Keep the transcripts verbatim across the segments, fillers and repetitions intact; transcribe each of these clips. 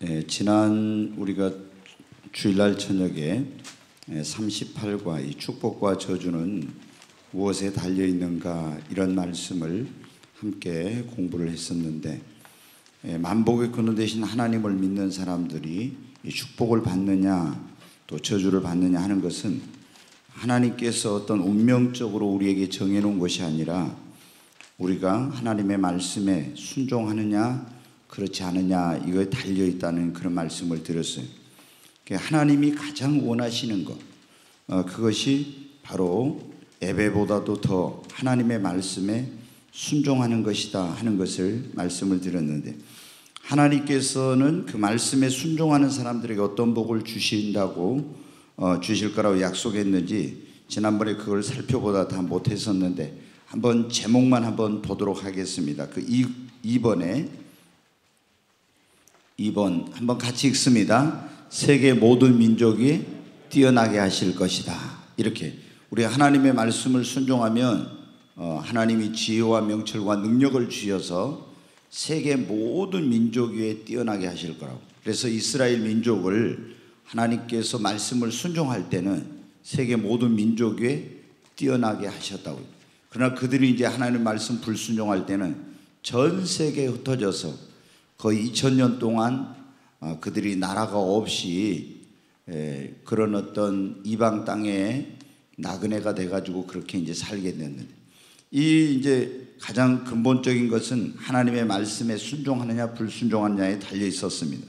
예, 지난 우리가 주일날 저녁에 삼십팔과 이 축복과 저주는 무엇에 달려 있는가 이런 말씀을 함께 공부를 했었는데, 예, 만복의 근원 되신 하나님을 믿는 사람들이 이 축복을 받느냐 또 저주를 받느냐 하는 것은 하나님께서 어떤 운명적으로 우리에게 정해놓은 것이 아니라 우리가 하나님의 말씀에 순종하느냐 그렇지 않느냐 이거에 달려있다는 그런 말씀을 드렸어요. 하나님이 가장 원하시는 것, 어, 그것이 바로 예배보다도 더 하나님의 말씀에 순종하는 것이다 하는 것을 말씀을 드렸는데, 하나님께서는 그 말씀에 순종하는 사람들에게 어떤 복을 주신다고 어, 주실 거라고 약속했는지 지난번에 그걸 살펴보다 다 못했었는데 한번 제목만 한번 보도록 하겠습니다. 그 이 번에 이 번 한번 같이 읽습니다. 세계 모든 민족이 뛰어나게 하실 것이다. 이렇게 우리가 하나님의 말씀을 순종하면 어, 하나님이 지혜와 명철과 능력을 주셔서 세계 모든 민족 위에 뛰어나게 하실 거라고. 그래서 이스라엘 민족을 하나님께서 말씀을 순종할 때는 세계 모든 민족 위에 뛰어나게 하셨다고요. 그러나 그들이 이제 하나님 말씀 불순종할 때는 전 세계에 흩어져서 거의 이천 년 동안 그들이 나라가 없이 그런 어떤 이방 땅에 나그네가 돼가지고 그렇게 이제 살게 됐는데, 이 이제 가장 근본적인 것은 하나님의 말씀에 순종하느냐 불순종하느냐에 달려 있었습니다.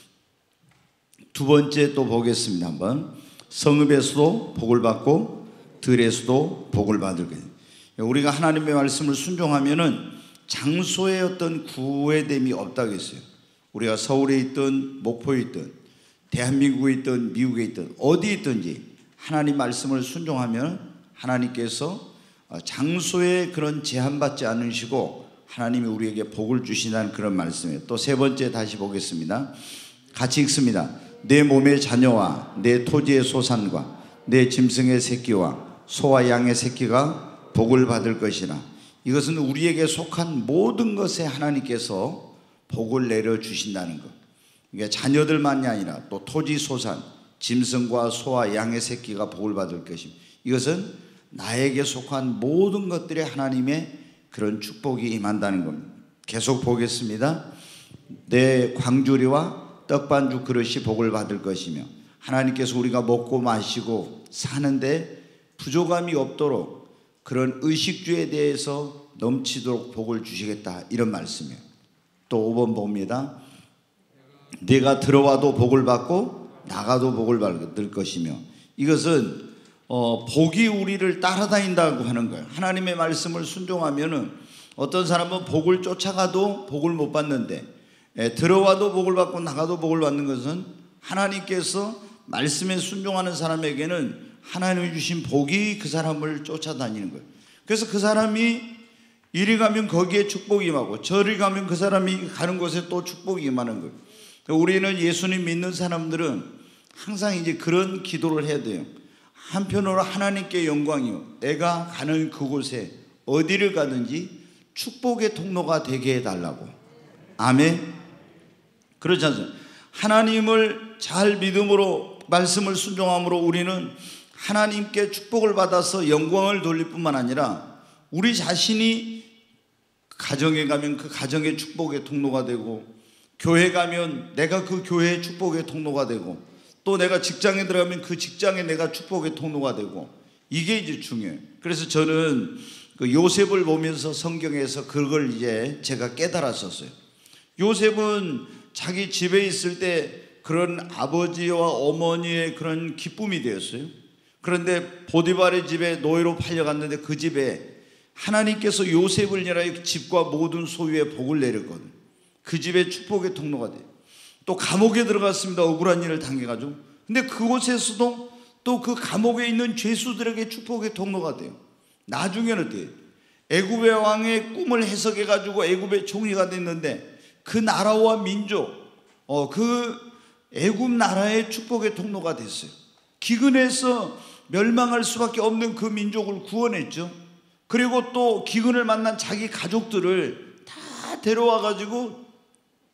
두 번째 또 보겠습니다. 한번 성읍에서도 복을 받고 들에서도 복을 받을 거예요. 우리가 하나님의 말씀을 순종하면은 장소의 어떤 구애됨이 없다고 했어요. 우리가 서울에 있든 목포에 있든 대한민국에 있든 미국에 있든 어디에 있든지 하나님 말씀을 순종하면 하나님께서 장소에 그런 제한받지 않으시고 하나님이 우리에게 복을 주신다는 그런 말씀이에요. 또 세 번째 다시 보겠습니다. 같이 읽습니다. 내 몸의 자녀와 내 토지의 소산과 내 짐승의 새끼와 소와 양의 새끼가 복을 받을 것이라. 이것은 우리에게 속한 모든 것에 하나님께서 복을 내려주신다는 것. 그러니까 자녀들만이 아니라 또 토지 소산, 짐승과 소와 양의 새끼가 복을 받을 것입니다. 이것은 나에게 속한 모든 것들에 하나님의 그런 축복이 임한다는 겁니다. 계속 보겠습니다. 내 광주리와 떡반죽 그릇이 복을 받을 것이며, 하나님께서 우리가 먹고 마시고 사는데 부족함이 없도록 그런 의식주에 대해서 넘치도록 복을 주시겠다 이런 말씀이에요. 또 오 번 봅니다. 내가 들어와도 복을 받고 나가도 복을 받을 것이며, 이것은 어, 복이 우리를 따라다닌다고 하는 거예요. 하나님의 말씀을 순종하면은 어떤 사람은 복을 쫓아가도 복을 못 받는데, 예, 들어와도 복을 받고 나가도 복을 받는 것은 하나님께서 말씀에 순종하는 사람에게는 하나님이 주신 복이 그 사람을 쫓아다니는 거예요. 그래서 그 사람이 이리 가면 거기에 축복이 임하고 저리 가면 그 사람이 가는 곳에 또 축복이 임하는 거예요. 우리는 예수님 믿는 사람들은 항상 이제 그런 기도를 해야 돼요. 한편으로 하나님께 영광이요, 내가 가는 그곳에 어디를 가든지 축복의 통로가 되게 해달라고. 아멘. 그렇지 않습니까? 하나님을 잘 믿음으로 말씀을 순종함으로 우리는 하나님께 축복을 받아서 영광을 돌릴 뿐만 아니라 우리 자신이 가정에 가면 그 가정의 축복의 통로가 되고, 교회 가면 내가 그 교회의 축복의 통로가 되고, 또 내가 직장에 들어가면 그 직장에 내가 축복의 통로가 되고, 이게 이제 중요해요. 그래서 저는 그 요셉을 보면서 성경에서 그걸 이제 제가 깨달았었어요. 요셉은 자기 집에 있을 때 그런 아버지와 어머니의 그런 기쁨이 되었어요. 그런데 보디발의 집에 노예로 팔려갔는데 그 집에 하나님께서 요셉을 인하여 집과 모든 소유에 복을 내렸거든요. 그 집에 축복의 통로가 돼요. 또 감옥에 들어갔습니다. 억울한 일을 당해가지고. 근데 그곳에서도 또 그 감옥에 있는 죄수들에게 축복의 통로가 돼요. 나중에는 어때요? 애굽의 왕의 꿈을 해석해가지고 애굽의 총리가 됐는데 그 나라와 민족, 어, 그 애굽 나라의 축복의 통로가 됐어요. 기근에서 멸망할 수밖에 없는 그 민족을 구원했죠. 그리고 또 기근을 만난 자기 가족들을 다 데려와 가지고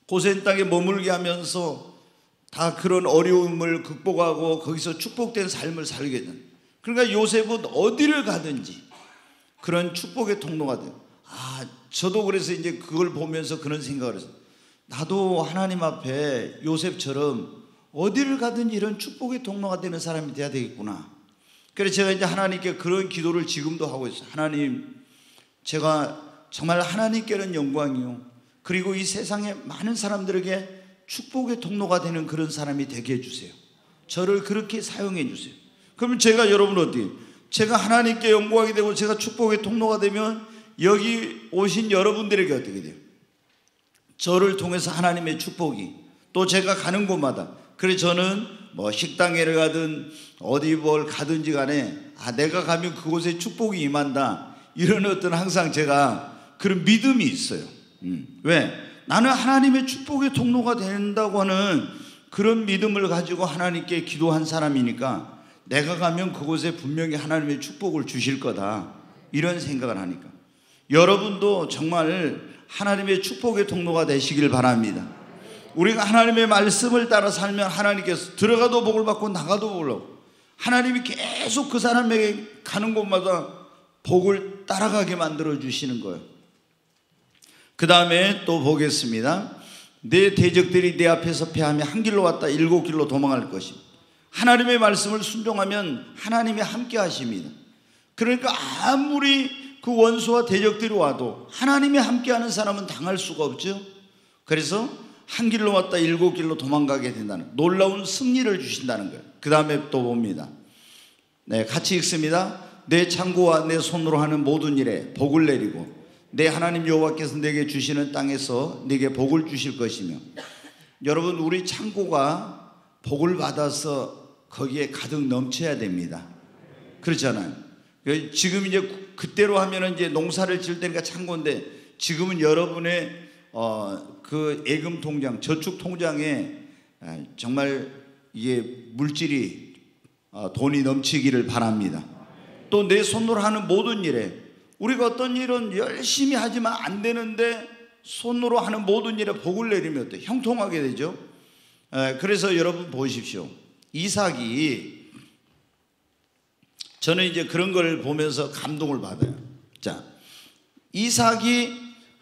고센 땅에 머물게 하면서 다 그런 어려움을 극복하고 거기서 축복된 삶을 살게 된. 그러니까 요셉은 어디를 가든지 그런 축복의 통로가 돼요. 아, 저도 그래서 이제 그걸 보면서 그런 생각을 했어요. 나도 하나님 앞에 요셉처럼 어디를 가든지 이런 축복의 통로가 되는 사람이 돼야 되겠구나. 그래서 제가 이제 하나님께 그런 기도를 지금도 하고 있어요. 하나님, 제가 정말 하나님께는 영광이요, 그리고 이 세상에 많은 사람들에게 축복의 통로가 되는 그런 사람이 되게 해주세요. 저를 그렇게 사용해 주세요. 그러면 제가 여러분 어디, 제가 하나님께 영광이 되고 제가 축복의 통로가 되면 여기 오신 여러분들에게 어떻게 돼요? 저를 통해서 하나님의 축복이, 또 제가 가는 곳마다, 그래서 저는 뭐 식당에 가든 어디 뭘 가든지 간에 아, 내가 가면 그곳에 축복이 임한다, 이런 어떤 항상 제가 그런 믿음이 있어요. 음. 왜? 나는 하나님의 축복의 통로가 된다고 하는 그런 믿음을 가지고 하나님께 기도한 사람이니까 내가 가면 그곳에 분명히 하나님의 축복을 주실 거다, 이런 생각을 하니까 여러분도 정말 하나님의 축복의 통로가 되시길 바랍니다. 우리가 하나님의 말씀을 따라 살면 하나님께서 들어가도 복을 받고 나가도 복을 받고, 하나님이 계속 그 사람에게 가는 곳마다 복을 따라가게 만들어 주시는 거예요. 그 다음에 또 보겠습니다. 내 대적들이 내 앞에서 패하며 한 길로 왔다 일곱 길로 도망할 것입니다. 하나님의 말씀을 순종하면 하나님이 함께 하십니다. 그러니까 아무리 그 원수와 대적들이 와도 하나님이 함께하는 사람은 당할 수가 없죠. 그래서 한 길로 왔다 일곱 길로 도망가게 된다는 놀라운 승리를 주신다는 거예요. 그 다음에 또 봅니다. 네, 같이 읽습니다. 내 창고와 내 손으로 하는 모든 일에 복을 내리고 내 하나님 여호와께서 내게 주시는 땅에서 내게 복을 주실 것이며. 여러분, 우리 창고가 복을 받아서 거기에 가득 넘쳐야 됩니다. 그렇잖아요. 지금 이제 그때로 하면은 이제 농사를 지을 때니까 창고인데, 지금은 여러분의 어, 그 예금 통장, 저축 통장에 정말 이게 물질이 어, 돈이 넘치기를 바랍니다. 또 내 손으로 하는 모든 일에, 우리가 어떤 일은 열심히 하지만 안 되는데 손으로 하는 모든 일에 복을 내리면 어때? 형통하게 되죠. 에, 그래서 여러분 보십시오. 이삭이, 저는 이제 그런 걸 보면서 감동을 받아요. 자, 이삭이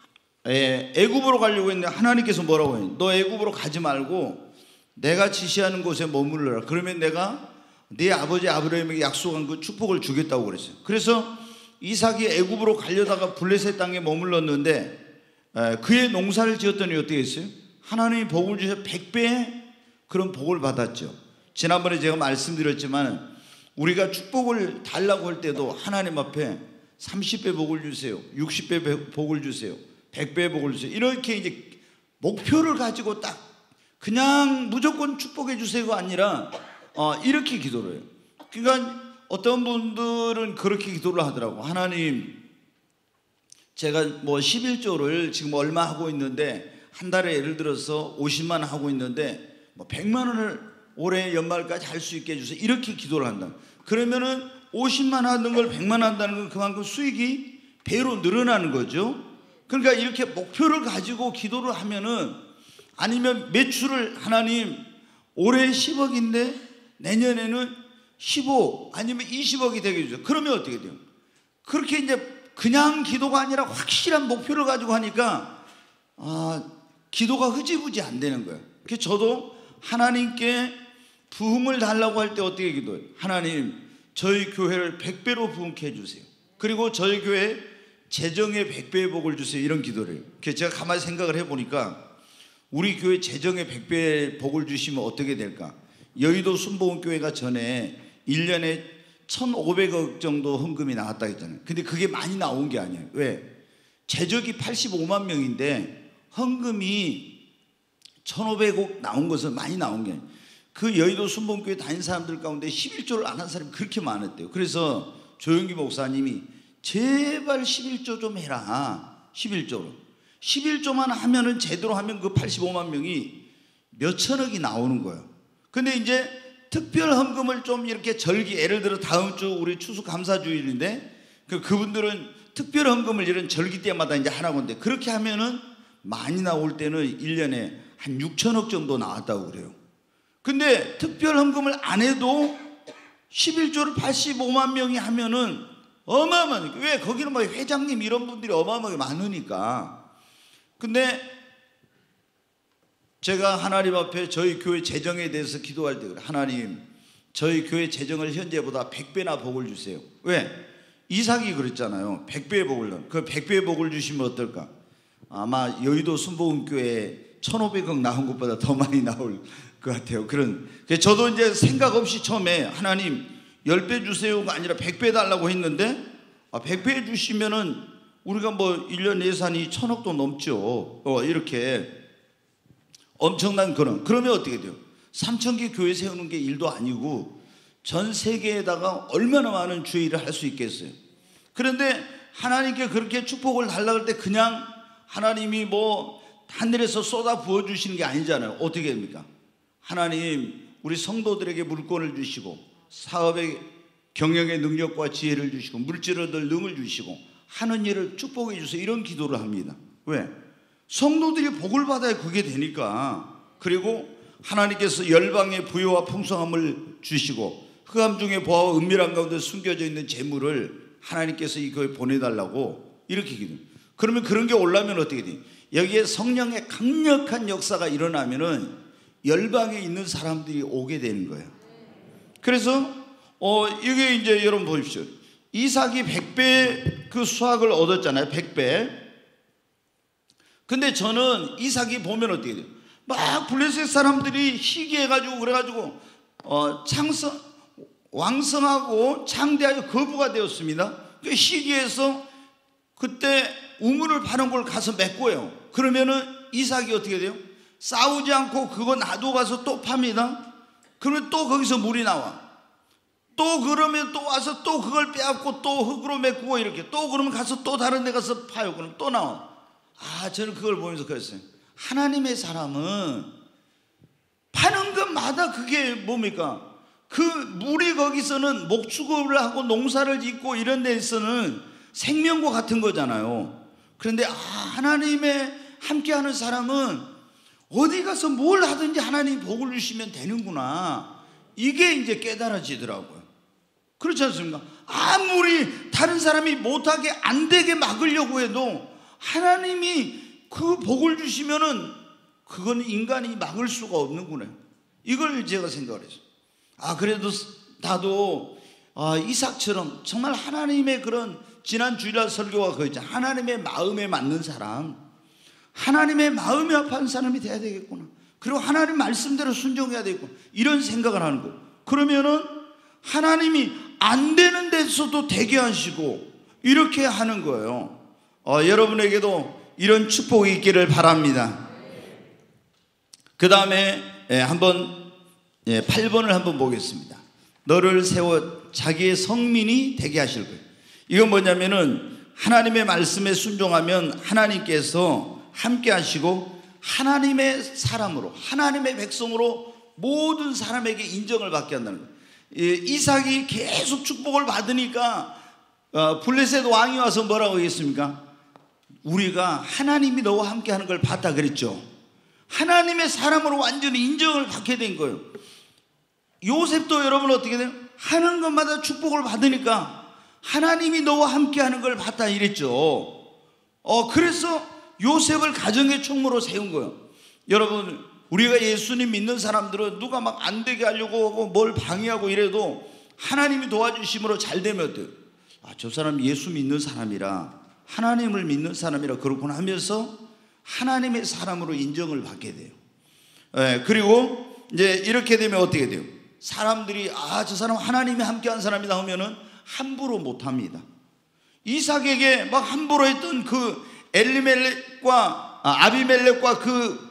애굽으로 가려고 했는데 하나님께서 뭐라고 해요? 너 애굽으로 가지 말고 내가 지시하는 곳에 머물러라. 그러면 내가 네 아버지 아브라함에게 약속한 그 축복을 주겠다고 그랬어요. 그래서 이삭이 애굽으로 가려다가 블레셋 땅에 머물렀는데 그의 농사를 지었더니 어떻게 했어요? 하나님이 복을 주셔서 백 배의 그런 복을 받았죠. 지난번에 제가 말씀드렸지만 우리가 축복을 달라고 할 때도 하나님 앞에 삼십 배 복을 주세요, 육십 배 복을 주세요, 백 배 복을 주세요, 이렇게 이제 목표를 가지고 딱 그냥 무조건 축복해 주세요가 아니라 어, 이렇게 기도를 해요. 그러니까 어떤 분들은 그렇게 기도를 하더라고. 하나님, 제가 뭐 십일조를 지금 얼마 하고 있는데 한 달에 예를 들어서 오십만 원 하고 있는데 뭐 백만 원을 올해 연말까지 할 수 있게 해주세요, 이렇게 기도를 한다. 그러면은 오십만 원 하는 걸 백만 원 한다는 건 그만큼 수익이 배로 늘어나는 거죠. 그러니까 이렇게 목표를 가지고 기도를 하면은, 아니면 매출을 하나님 올해 십억인데 내년에는 십오 아니면 이십억이 되게 해주세요. 그러면 어떻게 돼요? 그렇게 이제 그냥 기도가 아니라 확실한 목표를 가지고 하니까 아, 기도가 흐지부지 안 되는 거예요. 그래서 저도 하나님께 부흥을 달라고 할 때 어떻게 기도해요? 하나님, 저희 교회를 백 배로 부흥케 해주세요. 그리고 저희 교회 재정에 백 배의 복을 주세요, 이런 기도를 해요. 그래서 제가 가만히 생각을 해보니까 우리 교회 재정에 백 배의 복을 주시면 어떻게 될까? 여의도 순복음교회가 전에 일 년에 천오백억 정도 헌금이 나왔다 했잖아요. 근데 그게 많이 나온 게 아니에요. 왜? 재적이 팔십오만 명인데 헌금이 천오백억 나온 것은 많이 나온 게 아니에요. 그 여의도 순복음교회 다닌 사람들 가운데 십일조를 안 한 사람이 그렇게 많았대요. 그래서 조영기 목사님이 제발 십일조 좀 해라. 십일조로 십일조만 하면은, 제대로 하면 그 팔십오만 명이 몇천억이 나오는 거예요. 근데 이제 특별 헌금을 좀 이렇게 절기, 예를 들어 다음 주 우리 추수감사주일인데 그 그분들은 특별 헌금을 이런 절기 때마다 이제 하라고 하는데, 그렇게 하면은 많이 나올 때는 일 년에 한 육천억 정도 나왔다고 그래요. 근데 특별헌금을 안 해도 십일조를 팔십오만 명이 하면은 어마어마하니까. 왜? 거기는 뭐 회장님 이런 분들이 어마어마하게 많으니까. 근데 제가 하나님 앞에 저희 교회 재정에 대해서 기도할 때 그래. 하나님, 저희 교회 재정을 현재보다 백 배나 복을 주세요. 왜? 이삭이 그랬잖아요. 백 배의 복을. 그 백 배의 복을 주시면 어떨까? 아마 여의도 순복음교회 천오백억 나온 것보다 더 많이 나올 것 같아요. 그런. 저도 이제 생각 없이 처음에 하나님 십 배 주세요가 아니라 백 배 달라고 했는데, 아, 백 배 주시면은 우리가 뭐 일 년 예산이 천억도 넘죠. 어, 이렇게 엄청난 그런. 그러면 어떻게 돼요? 삼천 개 교회 세우는 게 일도 아니고 전 세계에다가 얼마나 많은 주의 일을 할 수 있겠어요. 그런데 하나님께 그렇게 축복을 달라고 할 때 그냥 하나님이 뭐 하늘에서 쏟아 부어주시는 게 아니잖아요. 어떻게 됩니까? 하나님, 우리 성도들에게 물권을 주시고 사업의 경영의 능력과 지혜를 주시고 물질을 얻을 능을 주시고 하는 일을 축복해 주세요. 이런 기도를 합니다. 왜? 성도들이 복을 받아야 그게 되니까. 그리고 하나님께서 열방의 부요와 풍성함을 주시고 흑암 중에 보아와 은밀한 가운데 숨겨져 있는 재물을 하나님께서 이 교회에 보내달라고 이렇게 기도해요. 그러면 그런 게 올라면 어떻게 돼요? 여기에 성령의 강력한 역사가 일어나면은 열방에 있는 사람들이 오게 되는 거예요. 그래서 어 이게 이제 여러분 보십시오. 이삭이 백 배 그 수확을 얻었잖아요. 백 배. 근데 저는 이삭이 보면 어떻게 돼요? 막 블레셋 사람들이 희귀해가지고 그래가지고 어 창성 왕성하고 창대하여 거부가 되었습니다. 그 희귀해서 그때 우물을 파는 걸 가서 메꿔요. 그러면은 이삭이 어떻게 돼요? 싸우지 않고 그거 놔두고 가서 또 팝니다. 그러면 또 거기서 물이 나와. 또 그러면 또 와서 또 그걸 빼앗고 또 흙으로 메꾸고 이렇게 또 그러면 가서 또 다른 데 가서 파요. 그럼 또 나와. 아, 저는 그걸 보면서 그랬어요. 하나님의 사람은 파는 것마다 그게 뭡니까? 그 물이 거기서는 목축업을 하고 농사를 짓고 이런 데서는 생명과 같은 거잖아요. 그런데 아, 하나님의 함께하는 사람은 어디 가서 뭘 하든지 하나님 복을 주시면 되는구나. 이게 이제 깨달아지더라고요. 그렇지 않습니까? 아무리 다른 사람이 못하게 안 되게 막으려고 해도 하나님이 그 복을 주시면은 그건 인간이 막을 수가 없는구나. 이걸 제가 생각을 했어요. 아, 그래도 나도 아, 이삭처럼 정말 하나님의 그런 지난 주일날 설교가 그거 있잖아요. 하나님의 마음에 맞는 사람, 하나님의 마음이 아파하는 사람이 돼야 되겠구나. 그리고 하나님 말씀대로 순종해야 되겠구나. 이런 생각을 하는 거예요. 그러면은 하나님이 안 되는 데서도 되게 하시고 이렇게 하는 거예요. 어, 여러분에게도 이런 축복이 있기를 바랍니다. 그 다음에 예, 한번 예, 팔 번을 한번 보겠습니다. 너를 세워 자기의 성민이 되게 하실 거예요. 이건 뭐냐면은 하나님의 말씀에 순종하면 하나님께서 함께 하시고 하나님의 사람으로, 하나님의 백성으로 모든 사람에게 인정을 받게 한다는 거예요. 이삭이 계속 축복을 받으니까 어, 블레셋 왕이 와서 뭐라고 했습니까? 우리가 하나님이 너와 함께 하는 걸 봤다 그랬죠. 하나님의 사람으로 완전히 인정을 받게 된 거예요. 요셉도 여러분 어떻게 돼요? 하는 것마다 축복을 받으니까 하나님이 너와 함께 하는 걸 봤다 이랬죠. 어, 그래서 요셉을 가정의 총무로 세운 거예요. 여러분, 우리가 예수님 믿는 사람들은 누가 막 안 되게 하려고 하고 뭘 방해하고 이래도 하나님이 도와주심으로 잘 되면 어때요? 아, 저 사람 예수 믿는 사람이라, 하나님을 믿는 사람이라 그렇구나 하면서 하나님의 사람으로 인정을 받게 돼요. 예, 그리고 이제 이렇게 되면 어떻게 돼요? 사람들이 아, 저 사람 하나님이 함께한 사람이다 하면은 함부로 못 합니다. 이삭에게 막 함부로 했던 그 엘리멜렉과 아, 아비멜렉과 그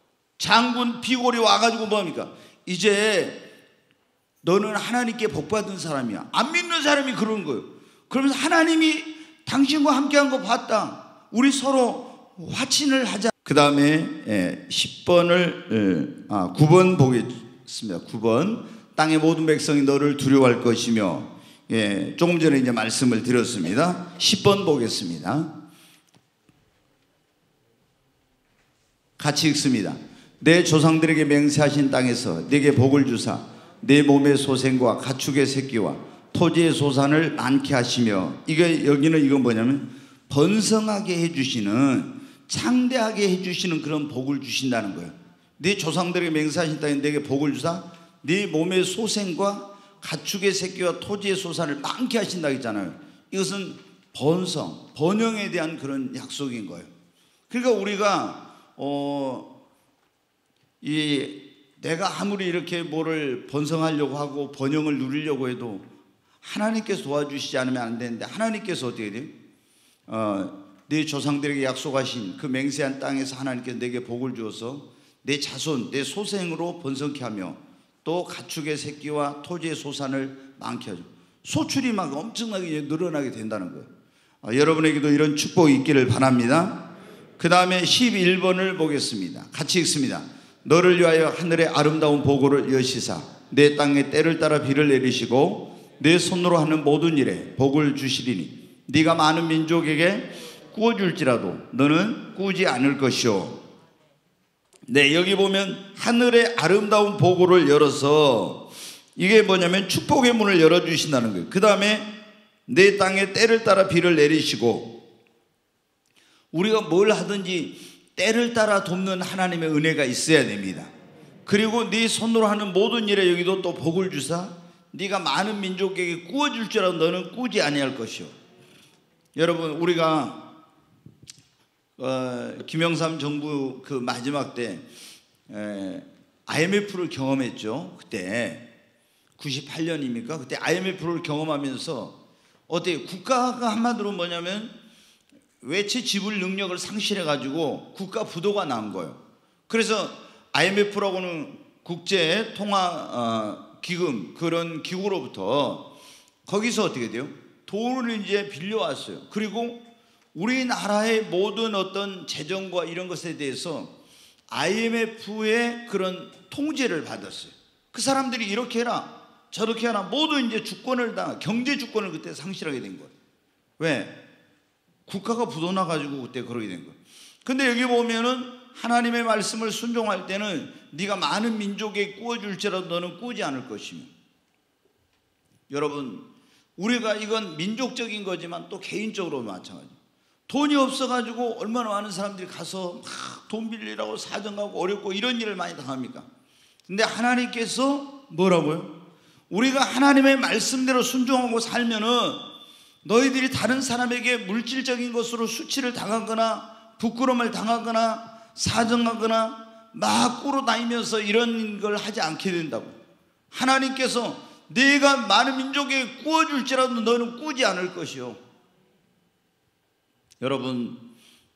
장군 비골이 와가지고 뭐합니까? 이제 너는 하나님께 복받은 사람이야. 안 믿는 사람이 그러는 거예요. 그러면서 하나님이 당신과 함께한 거 봤다. 우리 서로 화친을 하자. 그 다음에 십 번을 아, 구 번 보겠습니다. 구 번 땅의 모든 백성이 너를 두려워할 것이며, 예, 조금 전에 이제 말씀을 드렸습니다. 십 번 보겠습니다. 같이 읽습니다. 내 조상들에게 맹세하신 땅에서 네게 복을 주사 내 몸의 소생과 가축의 새끼와 토지의 소산을 많게 하시며, 이게 여기는 이건 뭐냐면 번성하게 해주시는, 창대하게 해주시는 그런 복을 주신다는 거예요. 네 조상들에게 맹세하신 땅에 네게 복을 주사 네 몸의 소생과 가축의 새끼와 토지의 소산을 많게 하신다 했잖아요. 이것은 번성, 번영에 대한 그런 약속인 거예요. 그러니까 우리가 어, 이 내가 아무리 이렇게 뭐를 번성하려고 하고 번영을 누리려고 해도 하나님께서 도와주시지 않으면 안 되는데, 하나님께서 어떻게 돼요? 어, 네 조상들에게 약속하신 그 맹세한 땅에서 하나님께서 내게 복을 주어서 내 자손, 내 소생으로 번성케 하며 또 가축의 새끼와 토지의 소산을 많게 하죠. 소출이 막 엄청나게 늘어나게 된다는 거예요. 어, 여러분에게도 이런 축복이 있기를 바랍니다. 그 다음에 십일 번을 보겠습니다. 같이 읽습니다. 너를 위하여 하늘의 아름다운 보고를 여시사 내 땅에 때를 따라 비를 내리시고 내 손으로 하는 모든 일에 복을 주시리니 네가 많은 민족에게 꾸어줄지라도 너는 꾸지 않을 것이요. 네, 여기 보면 하늘의 아름다운 보고를 열어서, 이게 뭐냐면 축복의 문을 열어주신다는 거예요. 그 다음에 내 땅에 때를 따라 비를 내리시고, 우리가 뭘 하든지 때를 따라 돕는 하나님의 은혜가 있어야 됩니다. 그리고 네 손으로 하는 모든 일에 여기도 또 복을 주사 네가 많은 민족에게 꾸어줄 줄 알아도 너는 꾸지 아니할 것이요. 여러분, 우리가 어, 김영삼 정부 그 마지막 때 에, 아이엠에프를 경험했죠. 그때 구십팔 년입니까? 그때 아이엠에프를 경험하면서 어때요? 국가가 한마디로 뭐냐면 외채 지불 능력을 상실해 가지고 국가 부도가 난 거예요. 그래서 아이엠에프라고는 국제 통화 어, 기금, 그런 기구로부터 거기서 어떻게 돼요? 돈을 이제 빌려왔어요. 그리고 우리나라의 모든 어떤 재정과 이런 것에 대해서 아이엠에프의 그런 통제를 받았어요. 그 사람들이 이렇게 해라 저렇게 해라 모두 이제 주권을 다, 경제 주권을 그때 상실하게 된 거예요. 왜? 국가가 부도나 가지고 그때 그러게 된 거예요. 근데 여기 보면은 하나님의 말씀을 순종할 때는 네가 많은 민족에 꾸어줄지라도 너는 꾸지 않을 것이며, 여러분, 우리가 이건 민족적인 거지만 또 개인적으로 마찬가지예요. 돈이 없어가지고 얼마나 많은 사람들이 가서 막 돈 빌리라고 사정하고 어렵고 이런 일을 많이 당합니까? 근데 하나님께서 뭐라고요? 우리가 하나님의 말씀대로 순종하고 살면은 너희들이 다른 사람에게 물질적인 것으로 수치를 당하거나 부끄러움을 당하거나 사정하거나 막 꾸러 다니면서 이런 걸 하지 않게 된다고. 하나님께서 네가 많은 민족에게 꾸어줄지라도 너는 꾸지 않을 것이요. 여러분,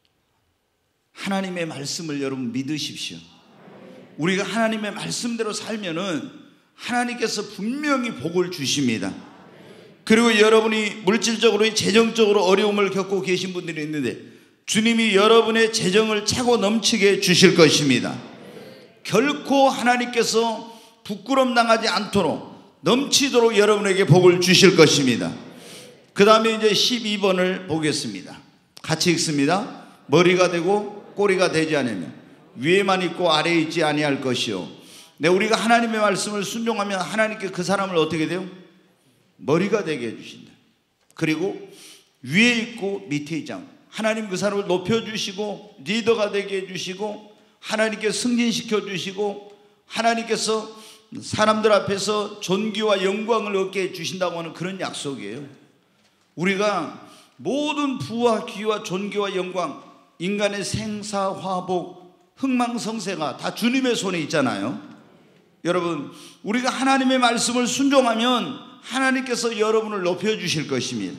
하나님의 말씀을 여러분 믿으십시오. 우리가 하나님의 말씀대로 살면은 하나님께서 분명히 복을 주십니다. 그리고 여러분이 물질적으로 재정적으로 어려움을 겪고 계신 분들이 있는데 주님이 여러분의 재정을 차고 넘치게 주실 것입니다. 결코 하나님께서 부끄럼 당하지 않도록 넘치도록 여러분에게 복을 주실 것입니다. 그 다음에 이제 십이 번을 보겠습니다. 같이 읽습니다. 머리가 되고 꼬리가 되지 않으면 위에만 있고 아래에 있지 아니할 것이요. 네, 우리가 하나님의 말씀을 순종하면 하나님께 그 사람을 어떻게 돼요? 머리가 되게 해주신다. 그리고 위에 있고 밑에 있지 않고 하나님 그 사람을 높여주시고 리더가 되게 해주시고 하나님께서 승진시켜 주시고 하나님께서 사람들 앞에서 존귀와 영광을 얻게 해주신다고 하는 그런 약속이에요. 우리가 모든 부와 귀와 존귀와 영광, 인간의 생사화복, 흥망성쇠가 다 주님의 손에 있잖아요. 여러분, 우리가 하나님의 말씀을 순종하면 하나님께서 여러분을 높여주실 것입니다.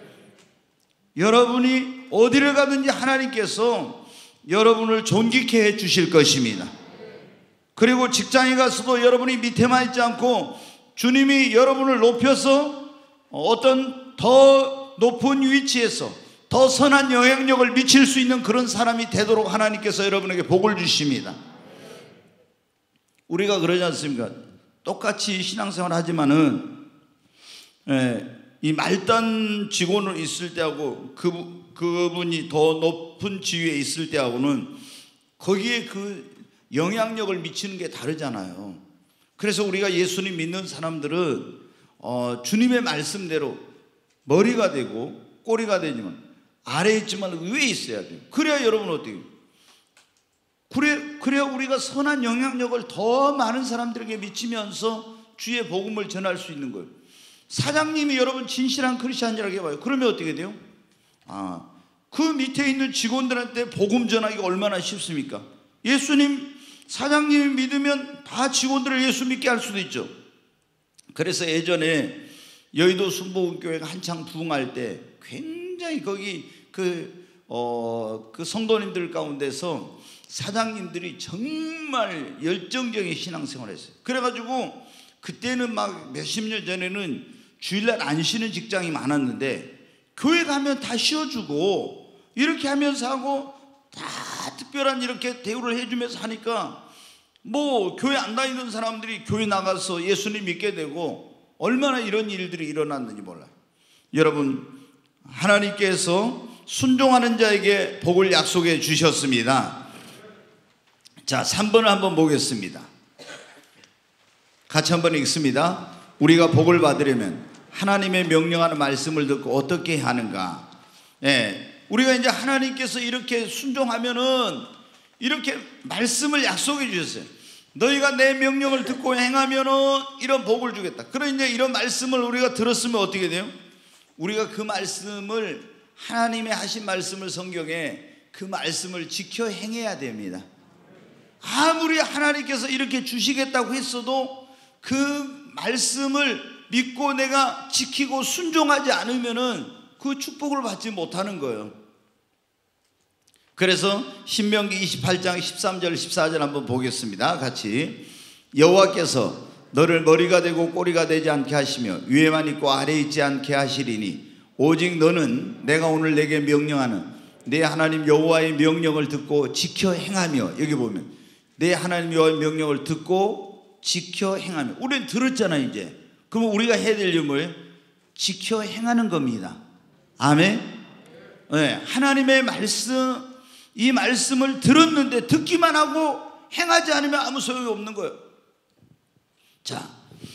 여러분이 어디를 가든지 하나님께서 여러분을 존귀케 해주실 것입니다. 그리고 직장에 가서도 여러분이 밑에만 있지 않고 주님이 여러분을 높여서 어떤 더 높은 위치에서 더 선한 영향력을 미칠 수 있는 그런 사람이 되도록 하나님께서 여러분에게 복을 주십니다. 우리가 그러지 않습니까? 똑같이 신앙생활 하지만은 예, 이 말단 직원으로 있을 때하고 그, 그분이 더 높은 지위에 있을 때하고는 거기에 그 영향력을 미치는 게 다르잖아요. 그래서 우리가 예수님 믿는 사람들은 어, 주님의 말씀대로 머리가 되고 꼬리가 되지만 아래에 있지만 위에 있어야 돼요. 그래야 여러분 어떻게 그래, 그래야 우리가 선한 영향력을 더 많은 사람들에게 미치면서 주의 복음을 전할 수 있는 거예요. 사장님이 여러분 진실한 크리스찬이라고 해봐요. 그러면 어떻게 돼요? 아, 그 밑에 있는 직원들한테 복음 전하기가 얼마나 쉽습니까? 예수님 사장님이 믿으면 다 직원들을 예수 믿게 할 수도 있죠. 그래서 예전에 여의도 순복음교회가 한창 부흥할 때 굉장히 거기 그, 어, 그 성도님들 가운데서 사장님들이 정말 열정적인 신앙생활을 했어요. 그래가지고 그때는 막 몇십 년 전에는 주일날 안 쉬는 직장이 많았는데 교회 가면 다 쉬어주고 이렇게 하면서 하고 다 특별한 이렇게 대우를 해주면서 하니까 뭐 교회 안 다니는 사람들이 교회 나가서 예수님 믿게 되고 얼마나 이런 일들이 일어났는지 몰라요. 여러분, 하나님께서 순종하는 자에게 복을 약속해 주셨습니다. 자, 삼 번을 한번 보겠습니다. 같이 한번 읽습니다. 우리가 복을 받으려면 하나님의 명령하는 말씀을 듣고 어떻게 하는가? 예, 우리가 이제 하나님께서 이렇게 순종하면은 이렇게 말씀을 약속해 주셨어요. 너희가 내 명령을 듣고 행하면은 이런 복을 주겠다. 그럼 이제 이런 말씀을 우리가 들었으면 어떻게 돼요? 우리가 그 말씀을 하나님의 하신 말씀을 성경에 그 말씀을 지켜 행해야 됩니다. 아무리 하나님께서 이렇게 주시겠다고 했어도 그 말씀을 믿고 내가 지키고 순종하지 않으면은 그 축복을 받지 못하는 거예요. 그래서 신명기 이십팔 장 십삼 절 십사 절 한번 보겠습니다. 같이. 여호와께서 너를 머리가 되고 꼬리가 되지 않게 하시며 위에만 있고 아래에 있지 않게 하시리니 오직 너는 내가 오늘 내게 명령하는 내 하나님 여호와의 명령을 듣고 지켜 행하며, 여기 보면 내 하나님 여호와의 명령을 듣고 지켜 행하며. 우리는 들었잖아요 이제. 그러면 우리가 해야 될 일은 뭐예요? 지켜 행하는 겁니다. 아멘. 네, 하나님의 말씀, 이 말씀을 들었는데 듣기만 하고 행하지 않으면 아무 소용이 없는 거예요. 자,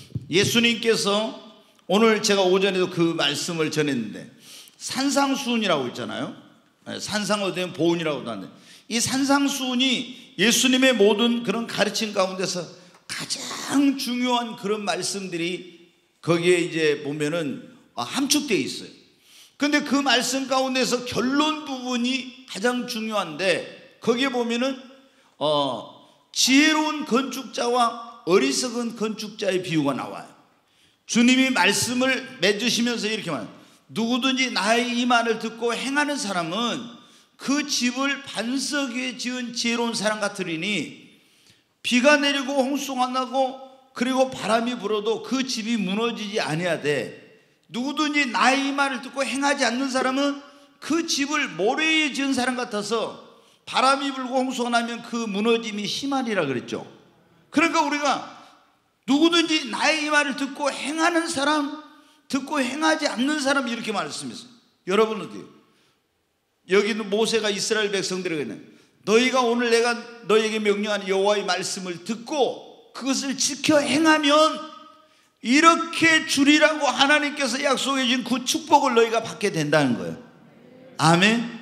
예수님께서 오늘 제가 오전에도 그 말씀을 전했는데 산상수훈이라고 있잖아요. 산상어 된 보훈이라고도 하는데 이 산상수훈이 예수님의 모든 그런 가르침 가운데서 가장 중요한 그런 말씀들이 거기에 이제 보면은 함축되어 있어요. 근데 그 말씀 가운데서 결론 부분이 가장 중요한데 거기에 보면은 어, 지혜로운 건축자와 어리석은 건축자의 비유가 나와요. 주님이 말씀을 맺으시면서 이렇게 말해요. 누구든지 나의 이 말을 듣고 행하는 사람은 그 집을 반석 위에 지은 지혜로운 사람 같으리니 비가 내리고 홍수가 나고 그리고 바람이 불어도 그 집이 무너지지 아니하되 누구든지 나의 이 말을 듣고 행하지 않는 사람은 그 집을 모래 위에 지은 사람 같아서 바람이 불고 홍수가 나면 그 무너짐이 심하리라 그랬죠. 그러니까 우리가 누구든지 나의 이 말을 듣고 행하는 사람, 듣고 행하지 않는 사람 이렇게 말씀했어요. 여러분 어때요? 여기는 모세가 이스라엘 백성들에게 있는 너희가 오늘 내가 너희에게 명령하는 여호와의 말씀을 듣고 그것을 지켜 행하면 이렇게 주리라고 하나님께서 약속해 주신 그 축복을 너희가 받게 된다는 거예요. 아멘.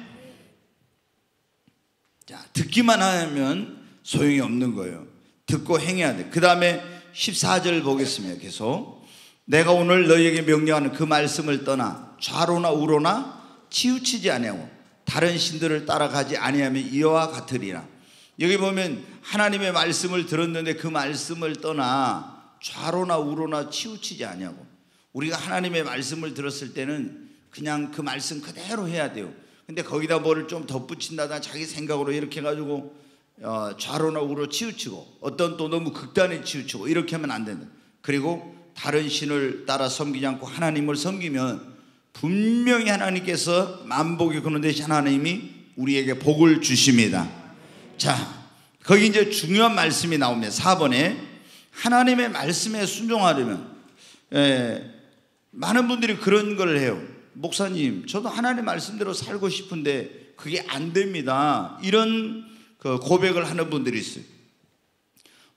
자, 듣기만 하면 소용이 없는 거예요. 듣고 행해야 돼. 그 다음에 십사 절 보겠습니다. 계속. 내가 오늘 너희에게 명령하는 그 말씀을 떠나 좌로나 우로나 치우치지 아니하고 다른 신들을 따라가지 아니하면 이와 같으리라. 여기 보면 하나님의 말씀을 들었는데 그 말씀을 떠나 좌로나 우로나 치우치지 아니하고, 우리가 하나님의 말씀을 들었을 때는 그냥 그 말씀 그대로 해야 돼요. 근데 거기다 뭐를 좀 덧붙인다든가 자기 생각으로 이렇게 해가지고 어, 좌로나 우로 치우치고 어떤 또 너무 극단에 치우치고 이렇게 하면 안 된다. 그리고 다른 신을 따라 섬기지 않고 하나님을 섬기면 분명히 하나님께서 만복이 그는 대신 하나님이 우리에게 복을 주십니다. 자, 거기 이제 중요한 말씀이 나옵니다. 사 번에 하나님의 말씀에 순종하려면, 예, 많은 분들이 그런 걸 해요. 목사님, 저도 하나님의 말씀대로 살고 싶은데 그게 안 됩니다. 이런 그 고백을 하는 분들이 있어요.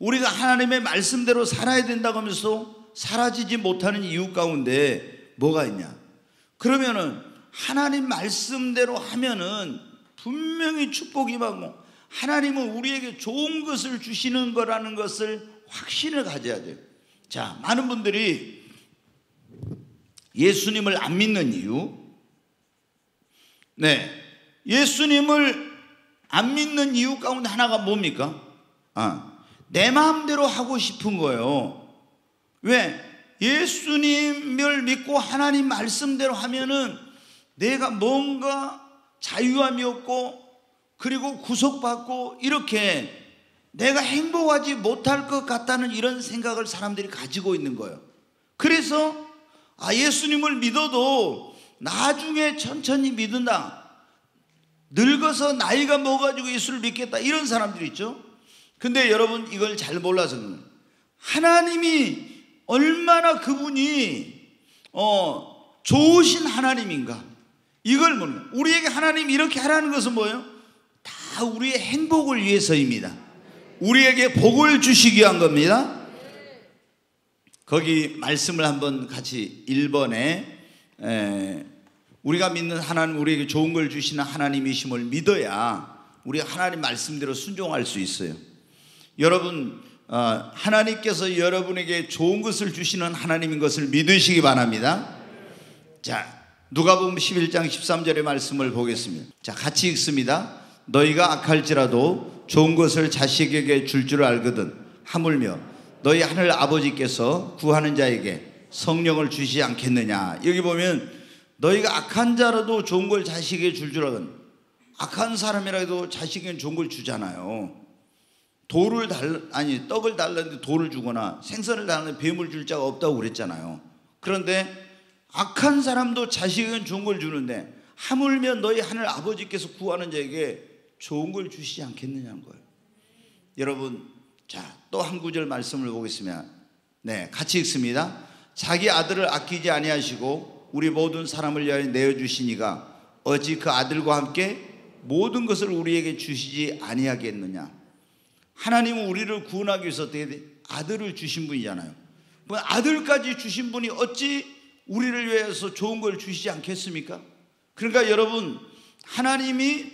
우리가 하나님의 말씀대로 살아야 된다고 하면서 사라지지 못하는 이유 가운데 뭐가 있냐? 그러면은 하나님 말씀대로 하면은 분명히 축복이 임하고 하나님은 우리에게 좋은 것을 주시는 거라는 것을 확신을 가져야 돼요. 자, 많은 분들이 예수님을 안 믿는 이유, 네, 예수님을 안 믿는 이유 가운데 하나가 뭡니까? 아, 내 마음대로 하고 싶은 거예요. 왜? 예수님을 믿고 하나님 말씀대로 하면은 내가 뭔가 자유함이 없고 그리고 구속받고 이렇게 내가 행복하지 못할 것 같다는 이런 생각을 사람들이 가지고 있는 거예요. 그래서 아, 예수님을 믿어도 나중에 천천히 믿는다, 늙어서 나이가 먹어가지고 예수를 믿겠다, 이런 사람들이 있죠. 근데 여러분 이걸 잘 몰라서 그래요. 하나님이 얼마나 그분이 어, 좋으신 하나님인가, 이걸 모르는, 우리에게 하나님이 이렇게 하라는 것은 뭐예요? 다 우리의 행복을 위해서입니다. 우리에게 복을 주시기 위한 겁니다. 거기 말씀을 한번 같이 일 번에 에, 우리가 믿는 하나님, 우리에게 좋은 걸 주시는 하나님이심을 믿어야 우리가 하나님 말씀대로 순종할 수 있어요. 여러분, 어, 하나님께서 여러분에게 좋은 것을 주시는 하나님인 것을 믿으시기 바랍니다. 자, 누가복음 십일 장 십삼 절의 말씀을 보겠습니다. 자, 같이 읽습니다. 너희가 악할지라도 좋은 것을 자식에게 줄 줄 알거든 하물며 너희 하늘 아버지께서 구하는 자에게 성령을 주시지 않겠느냐. 여기 보면 너희가 악한 자라도 좋은 걸 자식에게 줄 줄 알거든. 악한 사람이라도 자식에게 좋은 걸 주잖아요. 돌을 달 아니 떡을 달라는데 돌을 주거나 생선을 달라는데 뱀을 줄 자가 없다고 그랬잖아요. 그런데 악한 사람도 자식에게 좋은 걸 주는데 하물며 너희 하늘 아버지께서 구하는 자에게 좋은 걸 주시지 않겠느냐는 거예요. 여러분, 자, 또 한 구절 말씀을 보겠습니다. 네, 같이 읽습니다. 자기 아들을 아끼지 아니하시고 우리 모든 사람을 위하여 내어주시니가 어찌 그 아들과 함께 모든 것을 우리에게 주시지 아니하겠느냐. 하나님은 우리를 구원하기 위해서 어떻게 돼? 아들을 주신 분이잖아요. 아들까지 주신 분이 어찌 우리를 위해서 좋은 걸 주시지 않겠습니까? 그러니까 여러분, 하나님이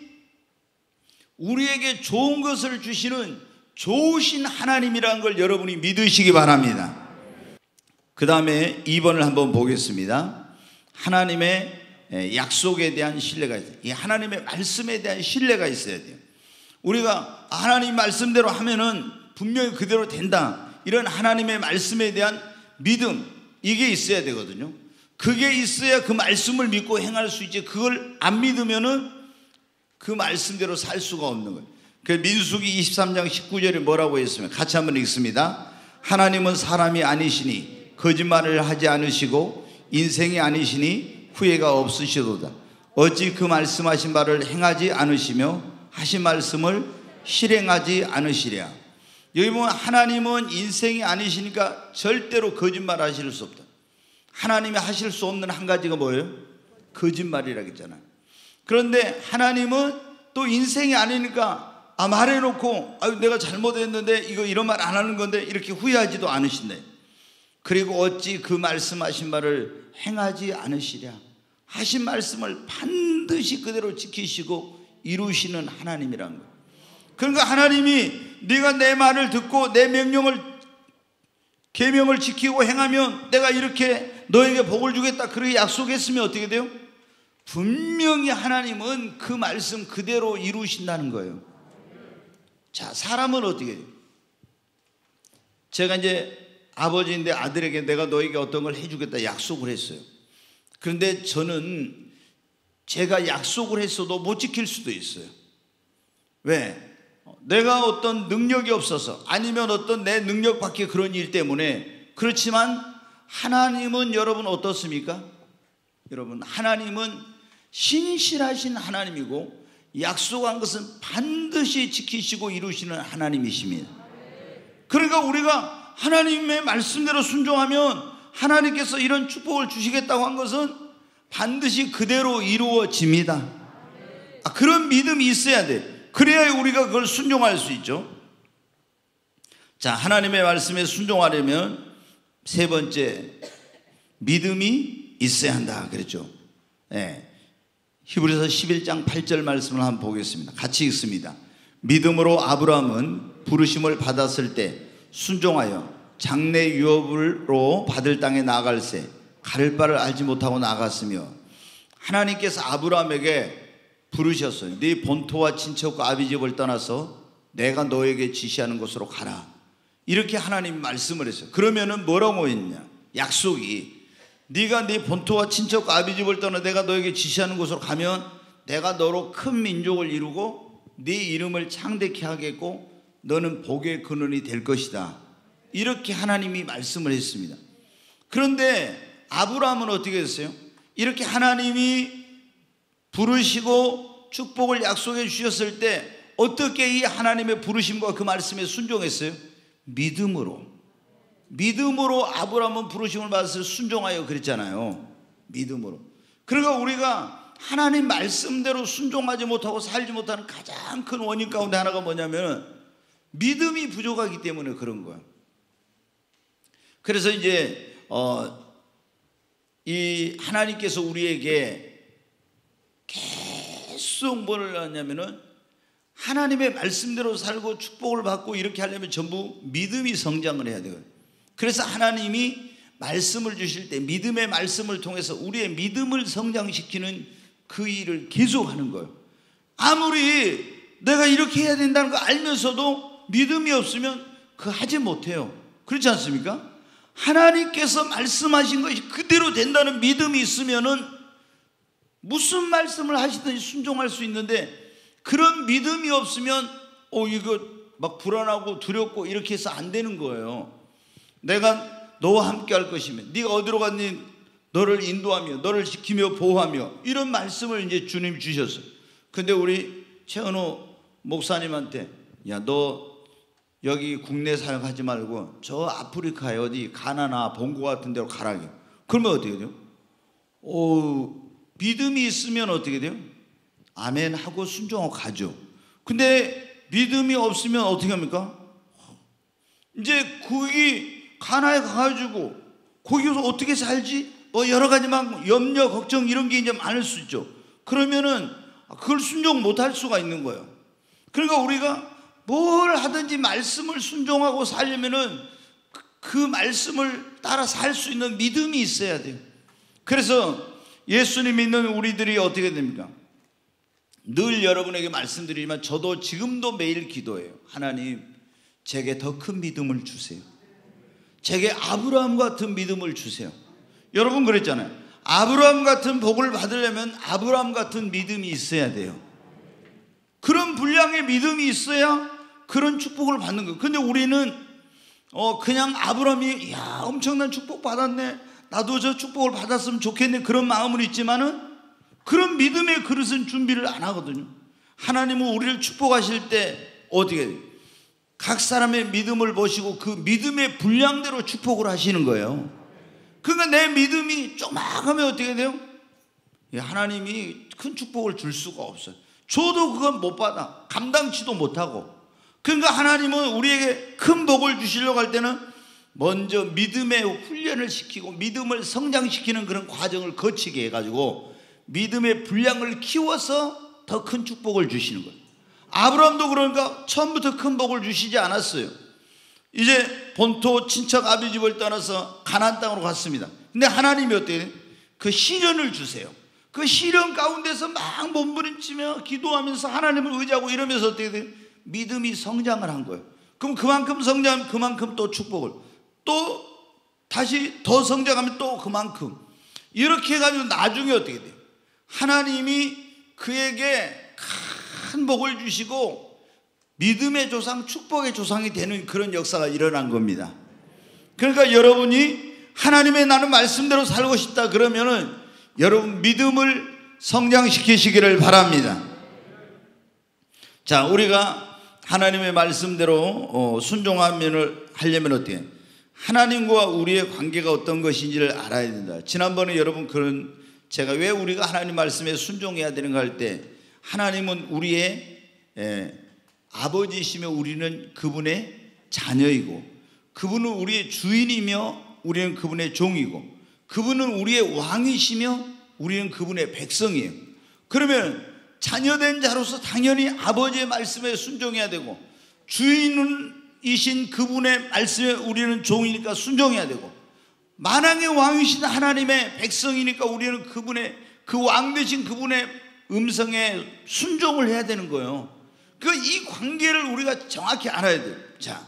우리에게 좋은 것을 주시는 좋으신 하나님이라는 걸 여러분이 믿으시기 바랍니다. 그 다음에 이 번을 한번 보겠습니다. 하나님의 약속에 대한 신뢰가 있어요. 이 하나님의 말씀에 대한 신뢰가 있어야 돼요. 우리가 하나님 말씀대로 하면은 분명히 그대로 된다, 이런 하나님의 말씀에 대한 믿음, 이게 있어야 되거든요. 그게 있어야 그 말씀을 믿고 행할 수 있지, 그걸 안 믿으면은 그 말씀대로 살 수가 없는 거예요. 그 민수기 이십삼 장 십구 절에 뭐라고 했으면 같이 한번 읽습니다. 하나님은 사람이 아니시니 거짓말을 하지 않으시고 인생이 아니시니 후회가 없으시도다. 어찌 그 말씀하신 바를 행하지 않으시며 하신 말씀을 실행하지 않으시랴. 여기 보면 하나님은 인생이 아니시니까 절대로 거짓말 하실 수 없다. 하나님이 하실 수 없는 한 가지가 뭐예요? 거짓말이라고 했잖아요. 그런데 하나님은 또 인생이 아니니까 아, 말해놓고 아유, 내가 잘못했는데 이거 이런 말 안 하는 건데 이렇게 후회하지도 않으신대. 그리고 어찌 그 말씀하신 말을 행하지 않으시랴. 하신 말씀을 반드시 그대로 지키시고 이루시는 하나님이란 거예요. 그러니까 하나님이 네가 내 말을 듣고 내 명령을 계명을 지키고 행하면 내가 이렇게 너에게 복을 주겠다, 그렇게 약속했으면 어떻게 돼요? 분명히 하나님은 그 말씀 그대로 이루신다는 거예요. 자, 사람은 어떻게 해요? 제가 이제 아버지인데 아들에게 내가 너에게 어떤 걸 해주겠다 약속을 했어요. 그런데 저는 제가 약속을 했어도 못 지킬 수도 있어요. 왜? 내가 어떤 능력이 없어서, 아니면 어떤 내 능력 밖에 그런 일 때문에. 그렇지만 하나님은 여러분 어떻습니까? 여러분, 하나님은 신실하신 하나님이고 약속한 것은 반드시 지키시고 이루시는 하나님이십니다. 그러니까 우리가 하나님의 말씀대로 순종하면 하나님께서 이런 축복을 주시겠다고 한 것은 반드시 그대로 이루어집니다. 아, 그런 믿음이 있어야 돼. 그래야 우리가 그걸 순종할 수 있죠. 자, 하나님의 말씀에 순종하려면 세 번째, 믿음이 있어야 한다 그랬죠. 예. 히브리서 십일 장 팔 절 말씀을 한번 보겠습니다. 같이 읽습니다. 믿음으로 아브라함은 부르심을 받았을 때 순종하여 장래 유업으로 받을 땅에 나아갈새 가를 바를 알지 못하고 나아갔으며, 하나님께서 아브라함에게 부르셨어요. 네 본토와 친척과 아비 집을 떠나서 내가 너에게 지시하는 곳으로 가라. 이렇게 하나님이 말씀을 했어요. 그러면은 뭐라고 했냐? 약속이, 네가 네 본토와 친척과 아비 집을 떠나 내가 너에게 지시하는 곳으로 가면 내가 너로 큰 민족을 이루고 네 이름을 창대케 하겠고 너는 복의 근원이 될 것이다. 이렇게 하나님이 말씀을 했습니다. 그런데 아브라함은 어떻게 했어요? 이렇게 하나님이 부르시고 축복을 약속해 주셨을 때 어떻게 이 하나님의 부르심과 그 말씀에 순종했어요? 믿음으로. 믿음으로 아브라함은 부르심을 받아서 순종하여 그랬잖아요. 믿음으로. 그러니까 우리가 하나님 말씀대로 순종하지 못하고 살지 못하는 가장 큰 원인 가운데 하나가 뭐냐면 믿음이 부족하기 때문에 그런 거예요. 그래서 이제 어, 이 하나님께서 우리에게 계속 뭐를 하냐면은 하나님의 말씀대로 살고 축복을 받고 이렇게 하려면 전부 믿음이 성장을 해야 돼요. 그래서 하나님이 말씀을 주실 때 믿음의 말씀을 통해서 우리의 믿음을 성장시키는 그 일을 계속하는 거예요. 아무리 내가 이렇게 해야 된다는 거 알면서도 믿음이 없으면 그거 하지 못해요. 그렇지 않습니까? 하나님께서 말씀하신 것이 그대로 된다는 믿음이 있으면은 무슨 말씀을 하시든지 순종할 수 있는데, 그런 믿음이 없으면 어 이거 막 불안하고 두렵고 이렇게 해서 안 되는 거예요. 내가 너와 함께 할 것이며 네가 어디로 갔니 너를 인도하며 너를 지키며 보호하며, 이런 말씀을 이제 주님이 주셨어요. 근데 우리 최은호 목사님한테 야, 너 여기 국내 사역하지 말고 저 아프리카에 어디 가나나 본고 같은 데로 가라고. 그러면 어떻게 돼요? 오, 믿음이 있으면 어떻게 돼요? 아멘 하고 순종하고 가죠. 근데 믿음이 없으면 어떻게 합니까? 이제 거기 가나에 가가지고 거기서 어떻게 살지? 뭐 여러 가지 막 염려, 걱정 이런 게 이제 많을 수 있죠. 그러면은 그걸 순종 못할 수가 있는 거예요. 그러니까 우리가 뭘 하든지 말씀을 순종하고 살려면은 그 말씀을 따라 살 수 있는 믿음이 있어야 돼요. 그래서 예수님 믿는 우리들이 어떻게 됩니까? 늘 여러분에게 말씀드리지만 저도 지금도 매일 기도해요. 하나님, 제게 더 큰 믿음을 주세요. 제게 아브라함 같은 믿음을 주세요. 여러분 그랬잖아요. 아브라함 같은 복을 받으려면 아브라함 같은 믿음이 있어야 돼요. 그런 분량의 믿음이 있어야 그런 축복을 받는 거예요. 근데 우리는 어 그냥 아브라함이 야 엄청난 축복 받았네, 나도 저 축복을 받았으면 좋겠네, 그런 마음은 있지만은 그런 믿음의 그릇은 준비를 안 하거든요. 하나님은 우리를 축복하실 때 어떻게 해요? 각 사람의 믿음을 보시고 그 믿음의 분량대로 축복을 하시는 거예요. 그러니까 내 믿음이 조그맣으면 어떻게 돼요? 하나님이 큰 축복을 줄 수가 없어요. 줘도 그건 못 받아, 감당치도 못하고. 그러니까 하나님은 우리에게 큰 복을 주시려고 할 때는 먼저 믿음의 훈련을 시키고 믿음을 성장시키는 그런 과정을 거치게 해가지고 믿음의 분량을 키워서 더 큰 축복을 주시는 거예요. 아브라함도 그러니까 처음부터 큰 복을 주시지 않았어요. 이제 본토 친척 아비 집을 떠나서 가나안 땅으로 갔습니다. 근데 하나님이 어때요? 그 시련을 주세요. 그 시련 가운데서 막 몸부림치며 기도하면서 하나님을 의지하고 이러면서 어떻게 돼요? 믿음이 성장을 한 거예요. 그럼 그만큼 성장하면 그만큼 또 축복을, 또 다시 더 성장하면 또 그만큼, 이렇게 해가지고 나중에 어떻게 돼요? 하나님이 그에게 큰 복을 주시고 믿음의 조상, 축복의 조상이 되는 그런 역사가 일어난 겁니다. 그러니까 여러분이 하나님의 나는 말씀대로 살고 싶다 그러면은 여러분 믿음을 성장시키시기를 바랍니다. 자, 우리가 하나님의 말씀대로 순종하면 하려면 어떻게? 하나님과 우리의 관계가 어떤 것인지를 알아야 된다. 지난번에 여러분 그런 제가 왜 우리가 하나님 말씀에 순종해야 되는가 할 때, 하나님은 우리의 에, 아버지이시며 우리는 그분의 자녀이고, 그분은 우리의 주인이며 우리는 그분의 종이고, 그분은 우리의 왕이시며 우리는 그분의 백성이에요. 그러면 자녀된 자로서 당연히 아버지의 말씀에 순종해야 되고, 주인이신 그분의 말씀에 우리는 종이니까 순종해야 되고, 만왕의 왕이신 하나님의 백성이니까 우리는 그분의 그 왕 되신 그분의 음성에 순종을 해야 되는 거예요. 그 이 관계를 우리가 정확히 알아야 돼요. 자,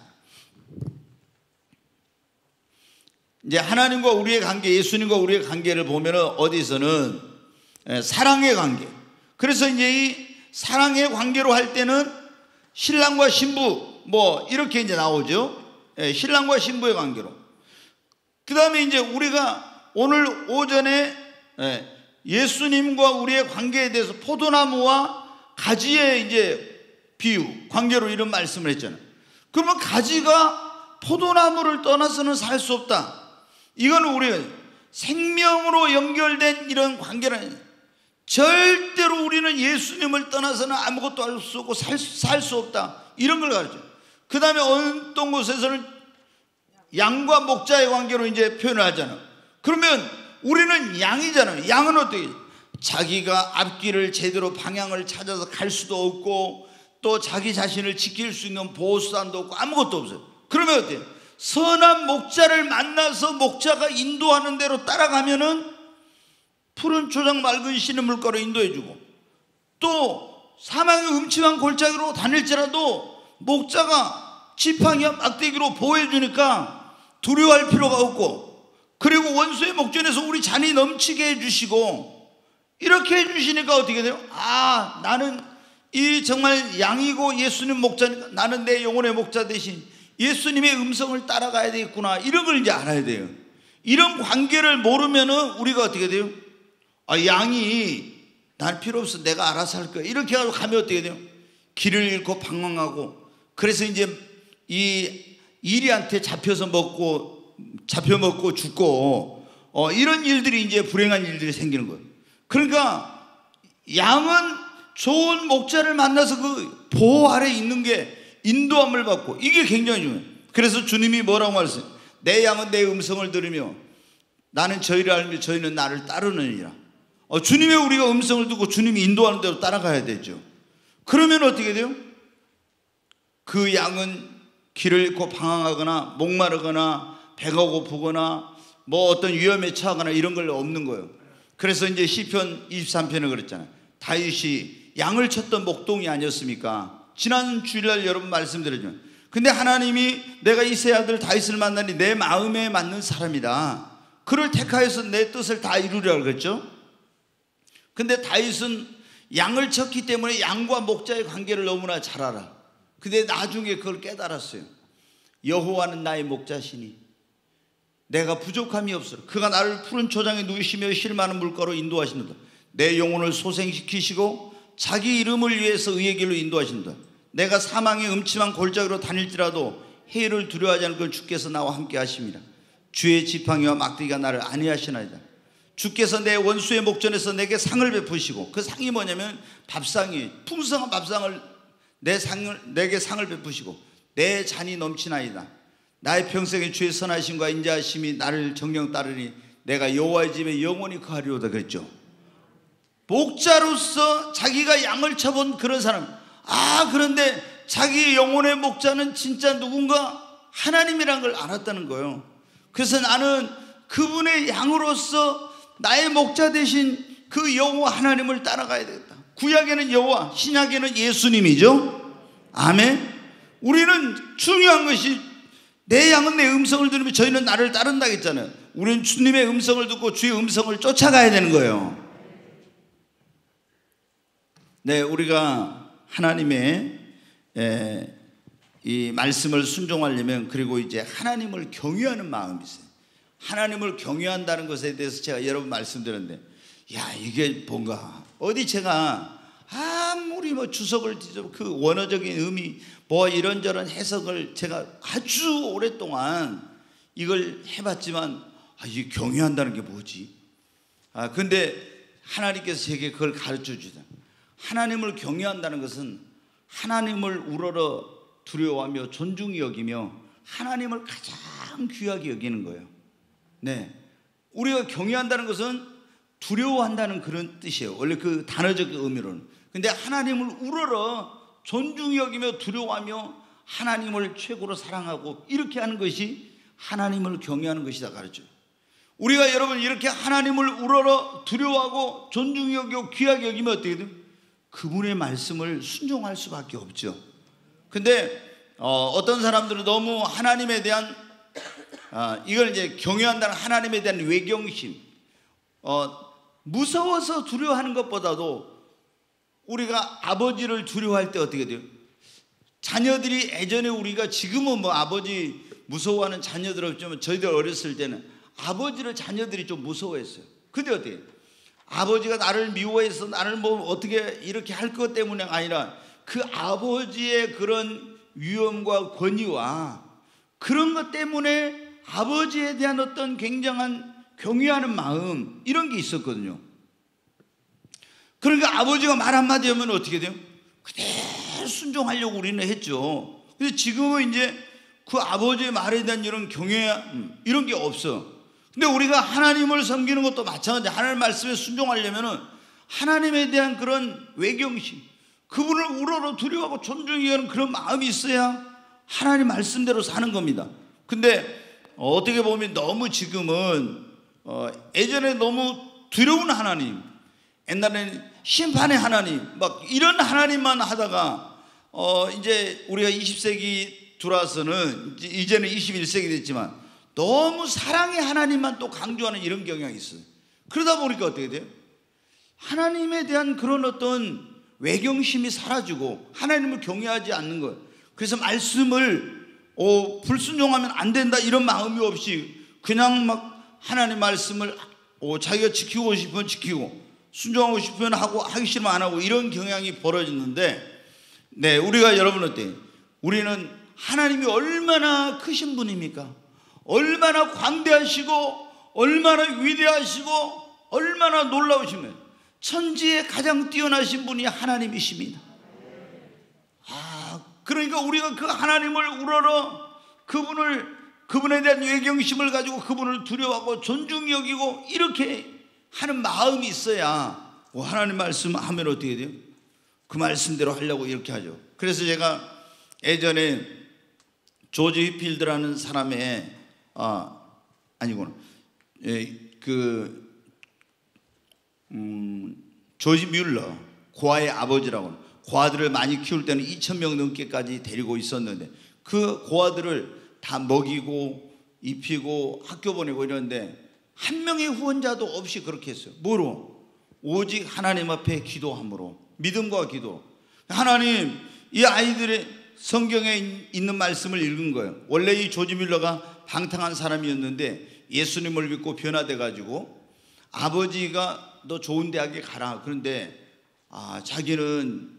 이제 하나님과 우리의 관계, 예수님과 우리의 관계를 보면은 어디서는 사랑의 관계. 그래서 이제 이 사랑의 관계로 할 때는 신랑과 신부 뭐 이렇게 이제 나오죠. 신랑과 신부의 관계로. 그 다음에 이제 우리가 오늘 오전에 예수님과 우리의 관계에 대해서 포도나무와 가지의 이제 비유, 관계로 이런 말씀을 했잖아요. 그러면 가지가 포도나무를 떠나서는 살 수 없다. 이거는 우리가 생명으로 연결된 이런 관계는 절대로 우리는 예수님을 떠나서는 아무것도 할 수 없고 살 수 없다. 이런 걸 가르쳐요. 그 다음에 어떤 곳에서는 양과 목자의 관계로 이제 표현을 하잖아요. 그러면 우리는 양이잖아요. 양은 어떻게? 자기가 앞길을 제대로 방향을 찾아서 갈 수도 없고, 또 자기 자신을 지킬 수 있는 보호수단도 없고 아무것도 없어요. 그러면 어때요? 선한 목자를 만나서 목자가 인도하는 대로 따라가면은 푸른 초장 맑은 신의 물가로 인도해주고, 또 사망의 음침한 골짜기로 다닐지라도 목자가 지팡이와 막대기로 보호해주니까 두려워할 필요가 없고, 그리고 원수의 목전에서 우리 잔이 넘치게 해주시고, 이렇게 해주시니까 어떻게 돼요? 아, 나는 이 정말 양이고 예수님 목자니까 나는 내 영혼의 목자 대신 예수님의 음성을 따라가야 되겠구나. 이런 걸 이제 알아야 돼요. 이런 관계를 모르면은 우리가 어떻게 돼요? 아, 양이 난 필요 없어, 내가 알아서 할 거야, 이렇게 하고 가면 어떻게 돼요? 길을 잃고 방황하고, 그래서 이제 이 이리한테 잡혀서 먹고 잡혀 먹고 죽고 어, 이런 일들이 이제 불행한 일들이 생기는 거예요. 그러니까 양은 좋은 목자를 만나서 그 보호 아래 있는 게 인도함을 받고, 이게 굉장히 중요해요. 그래서 주님이 뭐라고 말했어요? 내 양은 내 음성을 들으며 나는 저희를 알며 저희는 나를 따르느니라. 어, 주님의 우리가 음성을 듣고 주님이 인도하는 대로 따라가야 되죠. 그러면 어떻게 돼요? 그 양은 길을 잃고 방황하거나 목마르거나 배가 고프거나 뭐 어떤 위험에 처하거나 이런 걸 없는 거예요. 그래서 이제 시편 이십삼 편에 그랬잖아요. 다윗이 양을 쳤던 목동이 아니었습니까? 지난 주일날 여러분 말씀드렸죠. 근데 하나님이 내가 이새의 아들 다윗을 만나니 내 마음에 맞는 사람이다, 그를 택하여서 내 뜻을 다 이루리라 그랬죠. 근데 다윗은 양을 쳤기 때문에 양과 목자의 관계를 너무나 잘 알아. 근데 나중에 그걸 깨달았어요. 여호와는 나의 목자시니 내가 부족함이 없어. 그가 나를 푸른 초장에 누이시며 실 많은 물가로 인도하시는다. 내 영혼을 소생시키시고 자기 이름을 위해서 의의 길로 인도하신다. 내가 사망의 음침한 골짜기로 다닐지라도 해를 두려워하지 않을 걸 주께서 나와 함께 하십니다. 주의 지팡이와 막대기가 나를 안위하시나이다. 주께서 내 원수의 목전에서 내게 상을 베푸시고, 그 상이 뭐냐면 밥상이, 풍성한 밥상을 내 상을 내게 상을 베푸시고 내 잔이 넘치나이다. 나의 평생에 주의 선하심과 인자하심이 나를 정령 따르니 내가 여호와의 집에 영원히 거하리로다 그랬죠. 목자로서 자기가 양을 쳐본 그런 사람. 아, 그런데 자기 영혼의 목자는 진짜 누군가 하나님이라는 걸 알았다는 거예요. 그래서 나는 그분의 양으로서 나의 목자 대신 그 여호와 하나님을 따라가야 되겠다. 구약에는 여호와, 신약에는 예수님이죠. 아멘. 우리는 중요한 것이 내 양은 내 음성을 들으면 저희는 나를 따른다 했잖아요. 우리는 주님의 음성을 듣고 주의 음성을 쫓아가야 되는 거예요. 네, 우리가 하나님의 에, 이 말씀을 순종하려면, 그리고 이제 하나님을 경외하는 마음이 있어요. 하나님을 경외한다는 것에 대해서 제가 여러 번 말씀드렸는데, 야, 이게 뭔가 어디 제가 아무리 뭐 주석을 뒤져 그 원어적인 의미 뭐 이런저런 해석을 제가 아주 오랫동안 이걸 해봤지만, 아, 이 경외한다는 게 뭐지? 아, 근데 하나님께서 제게 그걸 가르쳐 주잖아요. 하나님을 경외한다는 것은 하나님을 우러러 두려워하며 존중히 여기며 하나님을 가장 귀하게 여기는 거예요. 네, 우리가 경외한다는 것은 두려워한다는 그런 뜻이에요. 원래 그 단어적 의미로는. 근데 하나님을 우러러 존중히 여기며 두려워하며 하나님을 최고로 사랑하고 이렇게 하는 것이 하나님을 경외하는 것이다 가르쳐요. 우리가 여러분 이렇게 하나님을 우러러 두려워하고 존중히 여기고 귀하게 여기면 어떻게 돼요? 그분의 말씀을 순종할 수밖에 없죠. 근데 어, 어떤 사람들은 너무 하나님에 대한 아, 이걸 이제 경외한다는 하나님에 대한 외경심, 어, 무서워서 두려워하는 것보다도 우리가 아버지를 두려워할 때 어떻게 돼요? 자녀들이 예전에 우리가 지금은 뭐 아버지 무서워하는 자녀들 없지만 저희들 어렸을 때는 아버지를 자녀들이 좀 무서워했어요. 근데 어떻게 해요? 아버지가 나를 미워해서 나를 뭐 어떻게 이렇게 할 것 때문에 아니라 그 아버지의 그런 위엄과 권위와 그런 것 때문에 아버지에 대한 어떤 굉장한 경외하는 마음 이런 게 있었거든요. 그러니까 아버지가 말 한마디 하면 어떻게 돼요? 그대로 순종하려고 우리는 했죠. 근데 지금은 이제 그 아버지의 말에 대한 이런 경외 이런 게 없어. 근데 우리가 하나님을 섬기는 것도 마찬가지. 하나님 말씀에 순종하려면은 하나님에 대한 그런 외경심, 그분을 우러러 두려워하고 존중히 하는 그런 마음이 있어야 하나님 말씀대로 사는 겁니다. 근데 어떻게 보면 너무 지금은 어, 예전에 너무 두려운 하나님, 옛날에는 심판의 하나님, 막 이런 하나님만 하다가 어, 이제 우리가 이십 세기 들어와서는 이제는 이십일 세기 됐지만 너무 사랑의 하나님만 또 강조하는 이런 경향이 있어요. 그러다 보니까 어떻게 돼요? 하나님에 대한 그런 어떤 외경심이 사라지고 하나님을 경외하지 않는 거예요. 그래서 말씀을 어, 불순종하면 안 된다 이런 마음이 없이 그냥 막 하나님 말씀을 어, 자기가 지키고 싶으면 지키고 순종하고 싶으면 하고 하기 싫으면 안 하고 이런 경향이 벌어졌는데, 네, 우리가 여러분 어때요? 우리는 하나님이 얼마나 크신 분입니까? 얼마나 광대하시고 얼마나 위대하시고 얼마나 놀라우시면 천지에 가장 뛰어나신 분이 하나님이십니다. 아, 그러니까 우리가 그 하나님을 우러러 그분을, 그분에 대한 외경심을 가지고 그분을 두려워하고 존중히 여기고 이렇게 하는 마음이 있어야 하나님 말씀 하면 어떻게 돼요? 그 말씀대로 하려고 이렇게 하죠. 그래서 제가 예전에 조지 휘필드라는 사람의 아 아니구나 예, 그 음, 조지 뮬러 고아의 아버지라고, 고아들을 많이 키울 때는 이천 명 넘게까지 데리고 있었는데 그 고아들을 다 먹이고 입히고 학교 보내고 이러는데 한 명의 후원자도 없이 그렇게 했어요. 뭐로? 오직 하나님 앞에 기도함으로, 믿음과 기도. 하나님, 이 아이들의 성경에 있는 말씀을 읽은 거예요. 원래 이 조지 뮬러가 방탕한 사람이었는데 예수님을 믿고 변화돼 가지고 아버지가 너 좋은 대학에 가라. 그런데 아, 자기는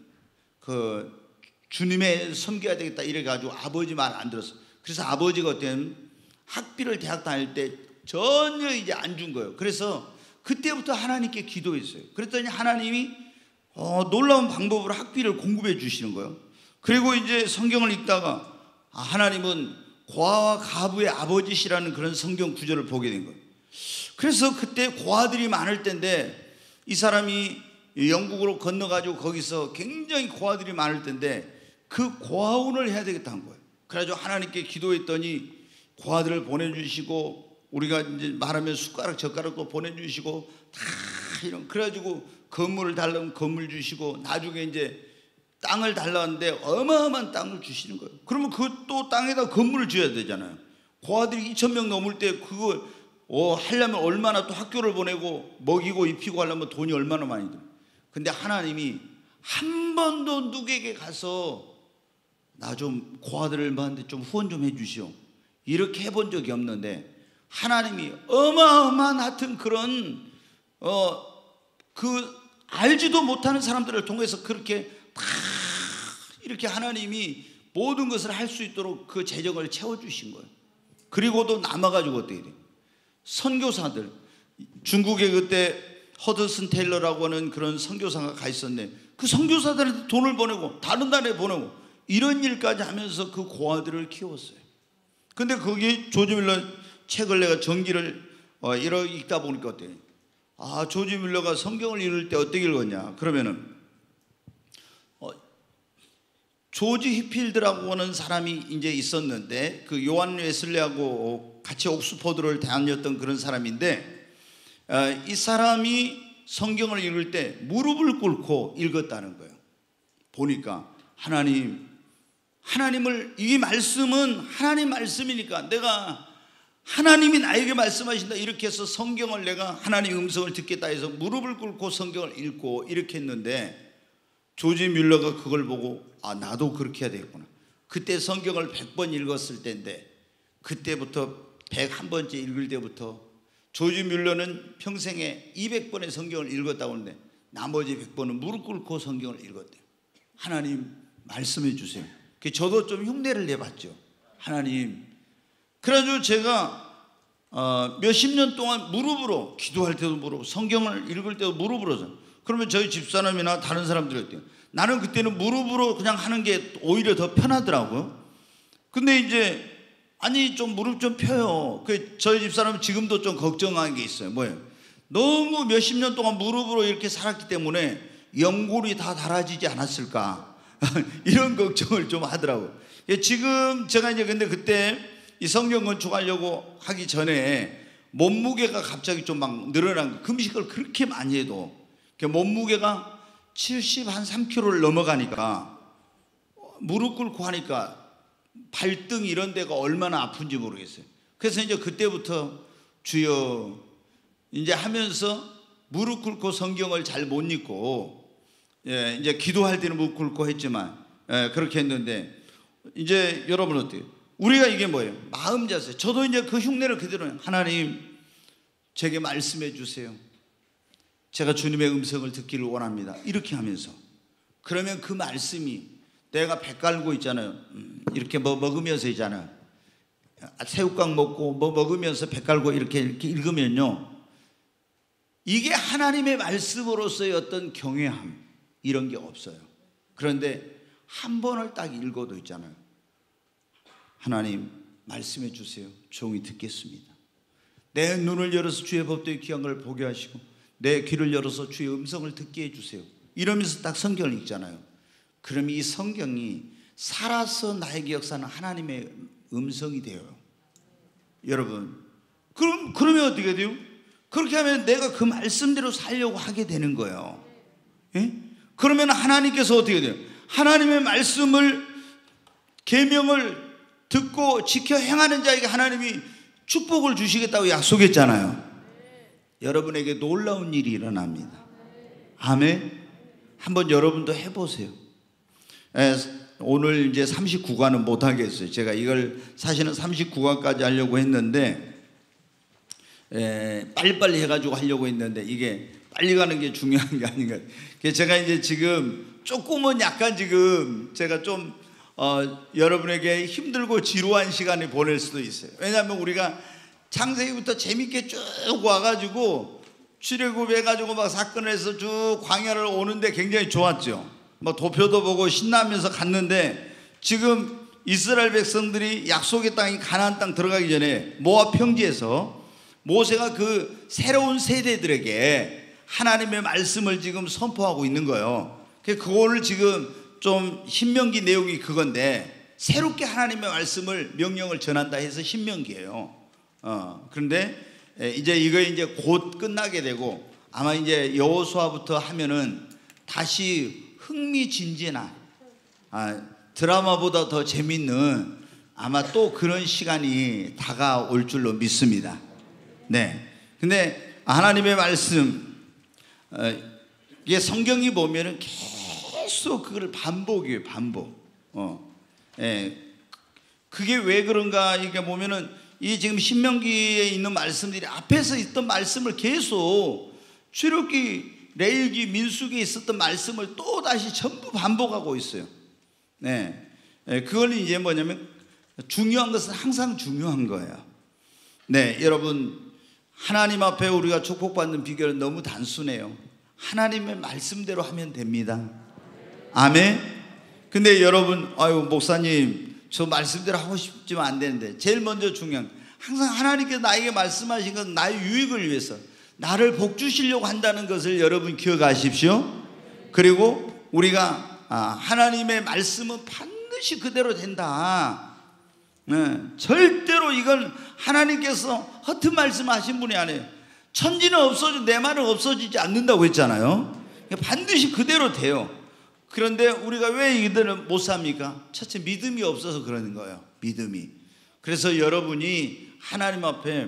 그 주님의 섬겨야 되겠다 이래 가지고 아버지 말 안 들었어. 그래서 아버지가 어떤 학비를 대학 다닐 때 전혀 이제 안 준 거예요. 그래서 그때부터 하나님께 기도했어요. 그랬더니 하나님이 어, 놀라운 방법으로 학비를 공급해 주시는 거예요. 그리고 이제 성경을 읽다가 아, 하나님은 고아와 가부의 아버지시라는 그런 성경 구절을 보게 된 거예요. 그래서 그때 고아들이 많을 때인데 이 사람이 영국으로 건너가지고 거기서 굉장히 고아들이 많을 때인데 그 고아원을 해야 되겠다 한 거예요. 그래가지고 하나님께 기도했더니 고아들을 보내주시고 우리가 이제 말하면 숟가락 젓가락도 보내주시고 다 이런, 그래가지고 건물을 달라면 건물 주시고 나중에 이제 땅을 달라는데 어마어마한 땅을 주시는 거예요. 그러면 그 또 땅에다 건물을 지어야 되잖아요. 고아들이 이천 명 넘을 때 그거 어, 하려면 얼마나 또 학교를 보내고 먹이고 입히고 하려면 돈이 얼마나 많이 들어요. 근데 하나님이 한 번도 누구에게 가서 나 좀 고아들을 봤는데 좀 후원 좀 해주시오 이렇게 해본 적이 없는데 하나님이 어마어마한 하여튼 그런 어, 그 알지도 못하는 사람들을 통해서 그렇게 다 이렇게 하나님이 모든 것을 할 수 있도록 그 재정을 채워주신 거예요. 그리고도 남아가지고 어떻게 돼요? 선교사들, 중국에 그때 허드슨 테일러라고 하는 그런 선교사가 가 있었는데 그 선교사들한테 돈을 보내고 다른 나라에 보내고 이런 일까지 하면서 그 고아들을 키웠어요. 근데 거기 조지 밀러 책을 내가 정기를 어, 이러 읽다 보니까 어때요? 아, 조지 밀러가 성경을 읽을 때 어떻게 읽었냐? 그러면은 어, 조지 히필드라고 하는 사람이 이제 있었는데 그 요한 웨슬리하고 같이 옥스퍼드를 다녔던 그런 사람인데 어, 이 사람이 성경을 읽을 때 무릎을 꿇고 읽었다는 거예요. 보니까 하나님, 하나님을, 이 말씀은 하나님 말씀이니까 내가 하나님이 나에게 말씀하신다 이렇게 해서 성경을 내가 하나님의 음성을 듣겠다 해서 무릎을 꿇고 성경을 읽고 이렇게 했는데 조지 뮬러가 그걸 보고 아, 나도 그렇게 해야 되겠구나. 그때 성경을 백 번 읽었을 때인데 그때부터 백일 번째 읽을 때부터 조지 뮬러는 평생에 이백 번의 성경을 읽었다고 하는데 나머지 백 번은 무릎 꿇고 성경을 읽었대요. 하나님 말씀해 주세요. 저도 좀 흉내를 내봤죠. 하나님. 그래가지고 제가 어, 몇십 년 동안 무릎으로 기도할 때도 무릎, 성경을 읽을 때도 무릎으로서. 그러면 저희 집사람이나 다른 사람들이 어때요? 나는 그때는 무릎으로 그냥 하는 게 오히려 더 편하더라고요. 근데 이제 아니 좀 무릎 좀 펴요. 그 저희 집사람은 지금도 좀 걱정하는 게 있어요. 뭐예요? 너무 몇십 년 동안 무릎으로 이렇게 살았기 때문에 연골이 다 닳아지지 않았을까 이런 걱정을 좀 하더라고요. 지금 제가 이제 근데 그때 이 성경 건축하려고 하기 전에 몸무게가 갑자기 좀 막 늘어난 거, 금식을 그렇게 많이 해도 몸무게가 칠십삼 킬로그램를 넘어가니까 무릎 꿇고 하니까 발등 이런 데가 얼마나 아픈지 모르겠어요. 그래서 이제 그때부터 주여 이제 하면서 무릎 꿇고 성경을 잘 못 읽고 예, 이제 기도할 때는 무릎 꿇고 했지만 예, 그렇게 했는데 이제 여러분 어때요? 우리가 이게 뭐예요? 마음 자세. 저도 이제 그 흉내를 그대로 하나님 제게 말씀해 주세요. 제가 주님의 음성을 듣기를 원합니다. 이렇게 하면서 그러면 그 말씀이 내가 배 깔고 있잖아요. 이렇게 뭐 먹으면서 있잖아요. 새우깡 먹고 뭐 먹으면서 배 깔고 이렇게 이렇게 읽으면요. 이게 하나님의 말씀으로서의 어떤 경외함 이런 게 없어요. 그런데 한 번을 딱 읽어도 있잖아요. 하나님 말씀해 주세요. 종이 듣겠습니다. 내 눈을 열어서 주의 법도의 귀한 걸 보게 하시고 내 귀를 열어서 주의 음성을 듣게 해주세요. 이러면서 딱 성경을 읽잖아요. 그럼 이 성경이 살아서 나에게 역사하는 하나님의 음성이 돼요. 여러분 그럼, 그러면 어떻게 돼요? 그렇게 하면 내가 그 말씀대로 살려고 하게 되는 거예요. 예? 그러면 하나님께서 어떻게 돼요? 하나님의 말씀을 계명을 듣고 지켜 행하는 자에게 하나님이 축복을 주시겠다고 약속했잖아요. 여러분에게 놀라운 일이 일어납니다. 아멘. 한번 여러분도 해보세요. 에, 오늘 이제 삼십구 관은 못 하겠어요. 제가 이걸 사실은 삼십구 관까지 하려고 했는데 에, 빨리빨리 해가지고 하려고 했는데 이게 빨리 가는 게 중요한 게 아닌가. 제가 이제 지금 조금은 약간 지금 제가 좀 어, 여러분에게 힘들고 지루한 시간을 보낼 수도 있어요. 왜냐하면 우리가 창세기부터 재밌게 쭉 와가지고 출애굽해가지고 막 사건을 해서 쭉 광야를 오는데 굉장히 좋았죠. 뭐 도표도 보고 신나면서 갔는데 지금 이스라엘 백성들이 약속의 땅인 가나안 땅 들어가기 전에 모압 평지에서 모세가 그 새로운 세대들에게 하나님의 말씀을 지금 선포하고 있는 거예요. 그거를 지금 좀 신명기 내용이 그건데 새롭게 하나님의 말씀을 명령을 전한다 해서 신명기예요. 어, 그런데 이제 이거 이제 곧 끝나게 되고 아마 이제 여호수아부터 하면은 다시 흥미진진한 아, 드라마보다 더 재밌는 아마 또 그런 시간이 다가올 줄로 믿습니다. 네. 근데 하나님의 말씀 어, 이게 성경이 보면은 계속 그걸 반복이에요. 반복. 어, 예. 그게 왜 그런가 이게 보면은 이 지금 신명기에 있는 말씀들이 앞에서 있던 말씀을 계속 출애굽기, 레위기, 민수기에 있었던 말씀을 또 다시 전부 반복하고 있어요. 네, 그걸 이제 뭐냐면 중요한 것은 항상 중요한 거예요. 네, 여러분 하나님 앞에 우리가 축복받는 비결은 너무 단순해요. 하나님의 말씀대로 하면 됩니다. 아멘. 근데 여러분, 아유 목사님 저 말씀대로 하고 싶지만 안 되는데, 제일 먼저 중요한, 항상 하나님께서 나에게 말씀하신 건 나의 유익을 위해서, 나를 복 주시려고 한다는 것을 여러분 기억하십시오. 그리고 우리가 아, 하나님의 말씀은 반드시 그대로 된다. 네, 절대로 이건 하나님께서 허튼 말씀하신 분이 아니에요. 천지는 없어지고 내 말은 없어지지 않는다고 했잖아요. 반드시 그대로 돼요. 그런데 우리가 왜 이들을 못 삽니까? 첫째, 믿음이 없어서 그러는 거예요. 믿음이. 그래서 여러분이 하나님 앞에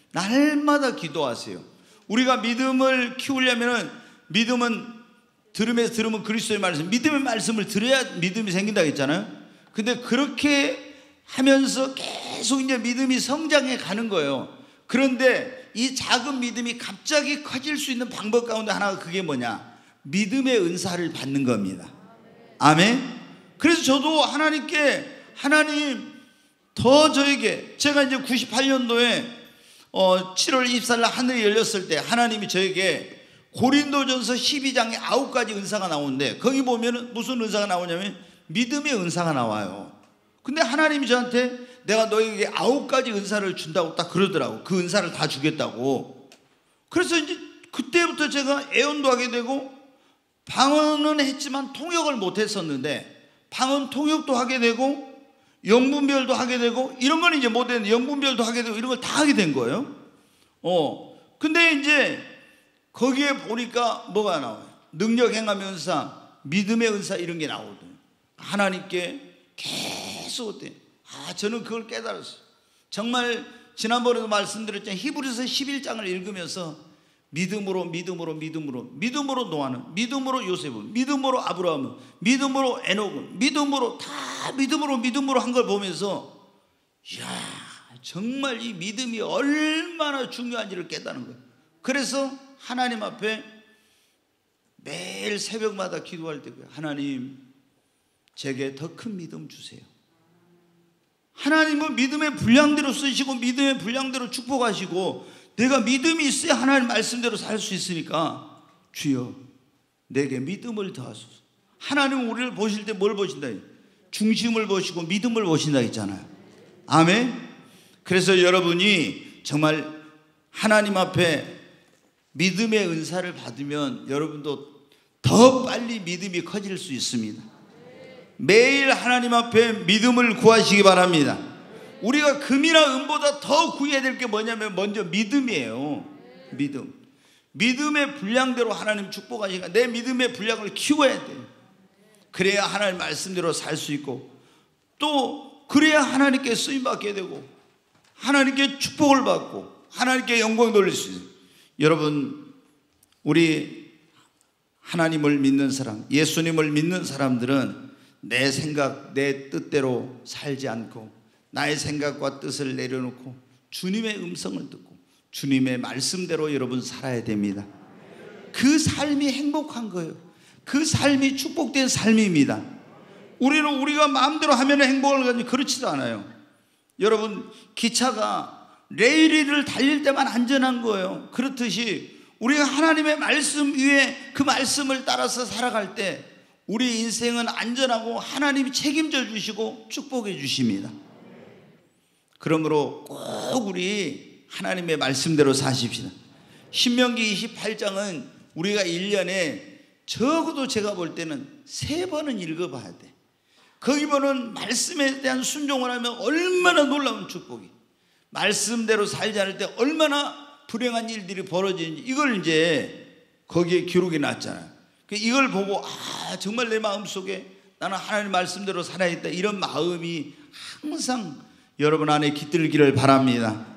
날마다 기도하세요. 우리가 믿음을 키우려면, 믿음은 들음에서 들으면 그리스도의 말씀, 믿음의 말씀을 들어야 믿음이 생긴다고 했잖아요. 근데 그렇게 하면서 계속 이제 믿음이 성장해 가는 거예요. 그런데 이 작은 믿음이 갑자기 커질 수 있는 방법 가운데 하나가 그게 뭐냐? 믿음의 은사를 받는 겁니다. 아멘. 그래서 저도 하나님께, 하나님 더 저에게, 제가 이제 구십팔 년도에 어, 칠월 이십사일 날 하늘이 열렸을 때 하나님이 저에게 고린도전서 십이 장에 아홉 가지 은사가 나오는데, 거기 보면은 무슨 은사가 나오냐면 믿음의 은사가 나와요. 근데 하나님이 저한테 내가 너에게 아홉 가지 은사를 준다고 딱 그러더라고. 그 은사를 다 주겠다고. 그래서 이제 그때부터 제가 애언도 하게 되고, 방언은 했지만 통역을 못 했었는데 방언 통역도 하게 되고, 영분별도 하게 되고, 이런 건 이제 못 했는데 영분별도 하게 되고, 이런 걸 다 하게 된 거예요. 어. 근데 이제 거기에 보니까 뭐가 나와요? 능력 행함 은사, 믿음의 은사, 이런 게 나오거든요. 하나님께 계속 어때? 아, 저는 그걸 깨달았어요. 정말 지난번에도 말씀드렸잖아요. 히브리서 십일 장을 읽으면서 믿음으로 믿음으로 믿음으로 믿음으로 노아는, 믿음으로 요셉은, 믿음으로 아브라함은, 믿음으로 에녹은, 믿음으로 다 믿음으로 믿음으로 한 걸 보면서, 이야, 정말 이 믿음이 얼마나 중요한지를 깨닫는 거예요. 그래서 하나님 앞에 매일 새벽마다 기도할 때, 하나님 제게 더 큰 믿음 주세요. 하나님은 믿음의 분량대로 쓰시고 믿음의 분량대로 축복하시고, 내가 믿음이 있어야 하나님 말씀대로 살 수 있으니까 주여 내게 믿음을 더하소서. 하나님은 우리를 보실 때 뭘 보신다? 중심을 보시고 믿음을 보신다 했잖아요. 아멘. 그래서 여러분이 정말 하나님 앞에 믿음의 은사를 받으면 여러분도 더 빨리 믿음이 커질 수 있습니다. 매일 하나님 앞에 믿음을 구하시기 바랍니다. 우리가 금이나 은보다 더 구해야 될 게 뭐냐면 먼저 믿음이에요. 믿음. 믿음의 분량대로 하나님 축복하시니까 내 믿음의 분량을 키워야 돼요. 그래야 하나님 말씀대로 살 수 있고, 또 그래야 하나님께 쓰임받게 되고 하나님께 축복을 받고 하나님께 영광 돌릴 수 있어요. 여러분, 우리 하나님을 믿는 사람, 예수님을 믿는 사람들은 내 생각, 내 뜻대로 살지 않고 나의 생각과 뜻을 내려놓고 주님의 음성을 듣고 주님의 말씀대로 여러분 살아야 됩니다. 그 삶이 행복한 거예요. 그 삶이 축복된 삶입니다. 우리는 우리가 마음대로 하면 행복을 가지고 그렇지도 않아요. 여러분, 기차가 레일을 달릴 때만 안전한 거예요. 그렇듯이 우리가 하나님의 말씀 위에 그 말씀을 따라서 살아갈 때 우리 인생은 안전하고 하나님이 책임져 주시고 축복해 주십니다. 그러므로 꼭 우리 하나님의 말씀대로 사십시다. 신명기 이십팔 장은 우리가 일 년에 적어도 제가 볼 때는 세 번은 읽어봐야 돼. 거기 보는 말씀에 대한 순종을 하면 얼마나 놀라운 축복이, 말씀대로 살지 않을 때 얼마나 불행한 일들이 벌어지는지 이걸 이제 거기에 기록이 났잖아요. 이걸 보고 아, 정말 내 마음속에 나는 하나님 말씀대로 살아야겠다, 이런 마음이 항상 여러분 안에 깃들기를 바랍니다.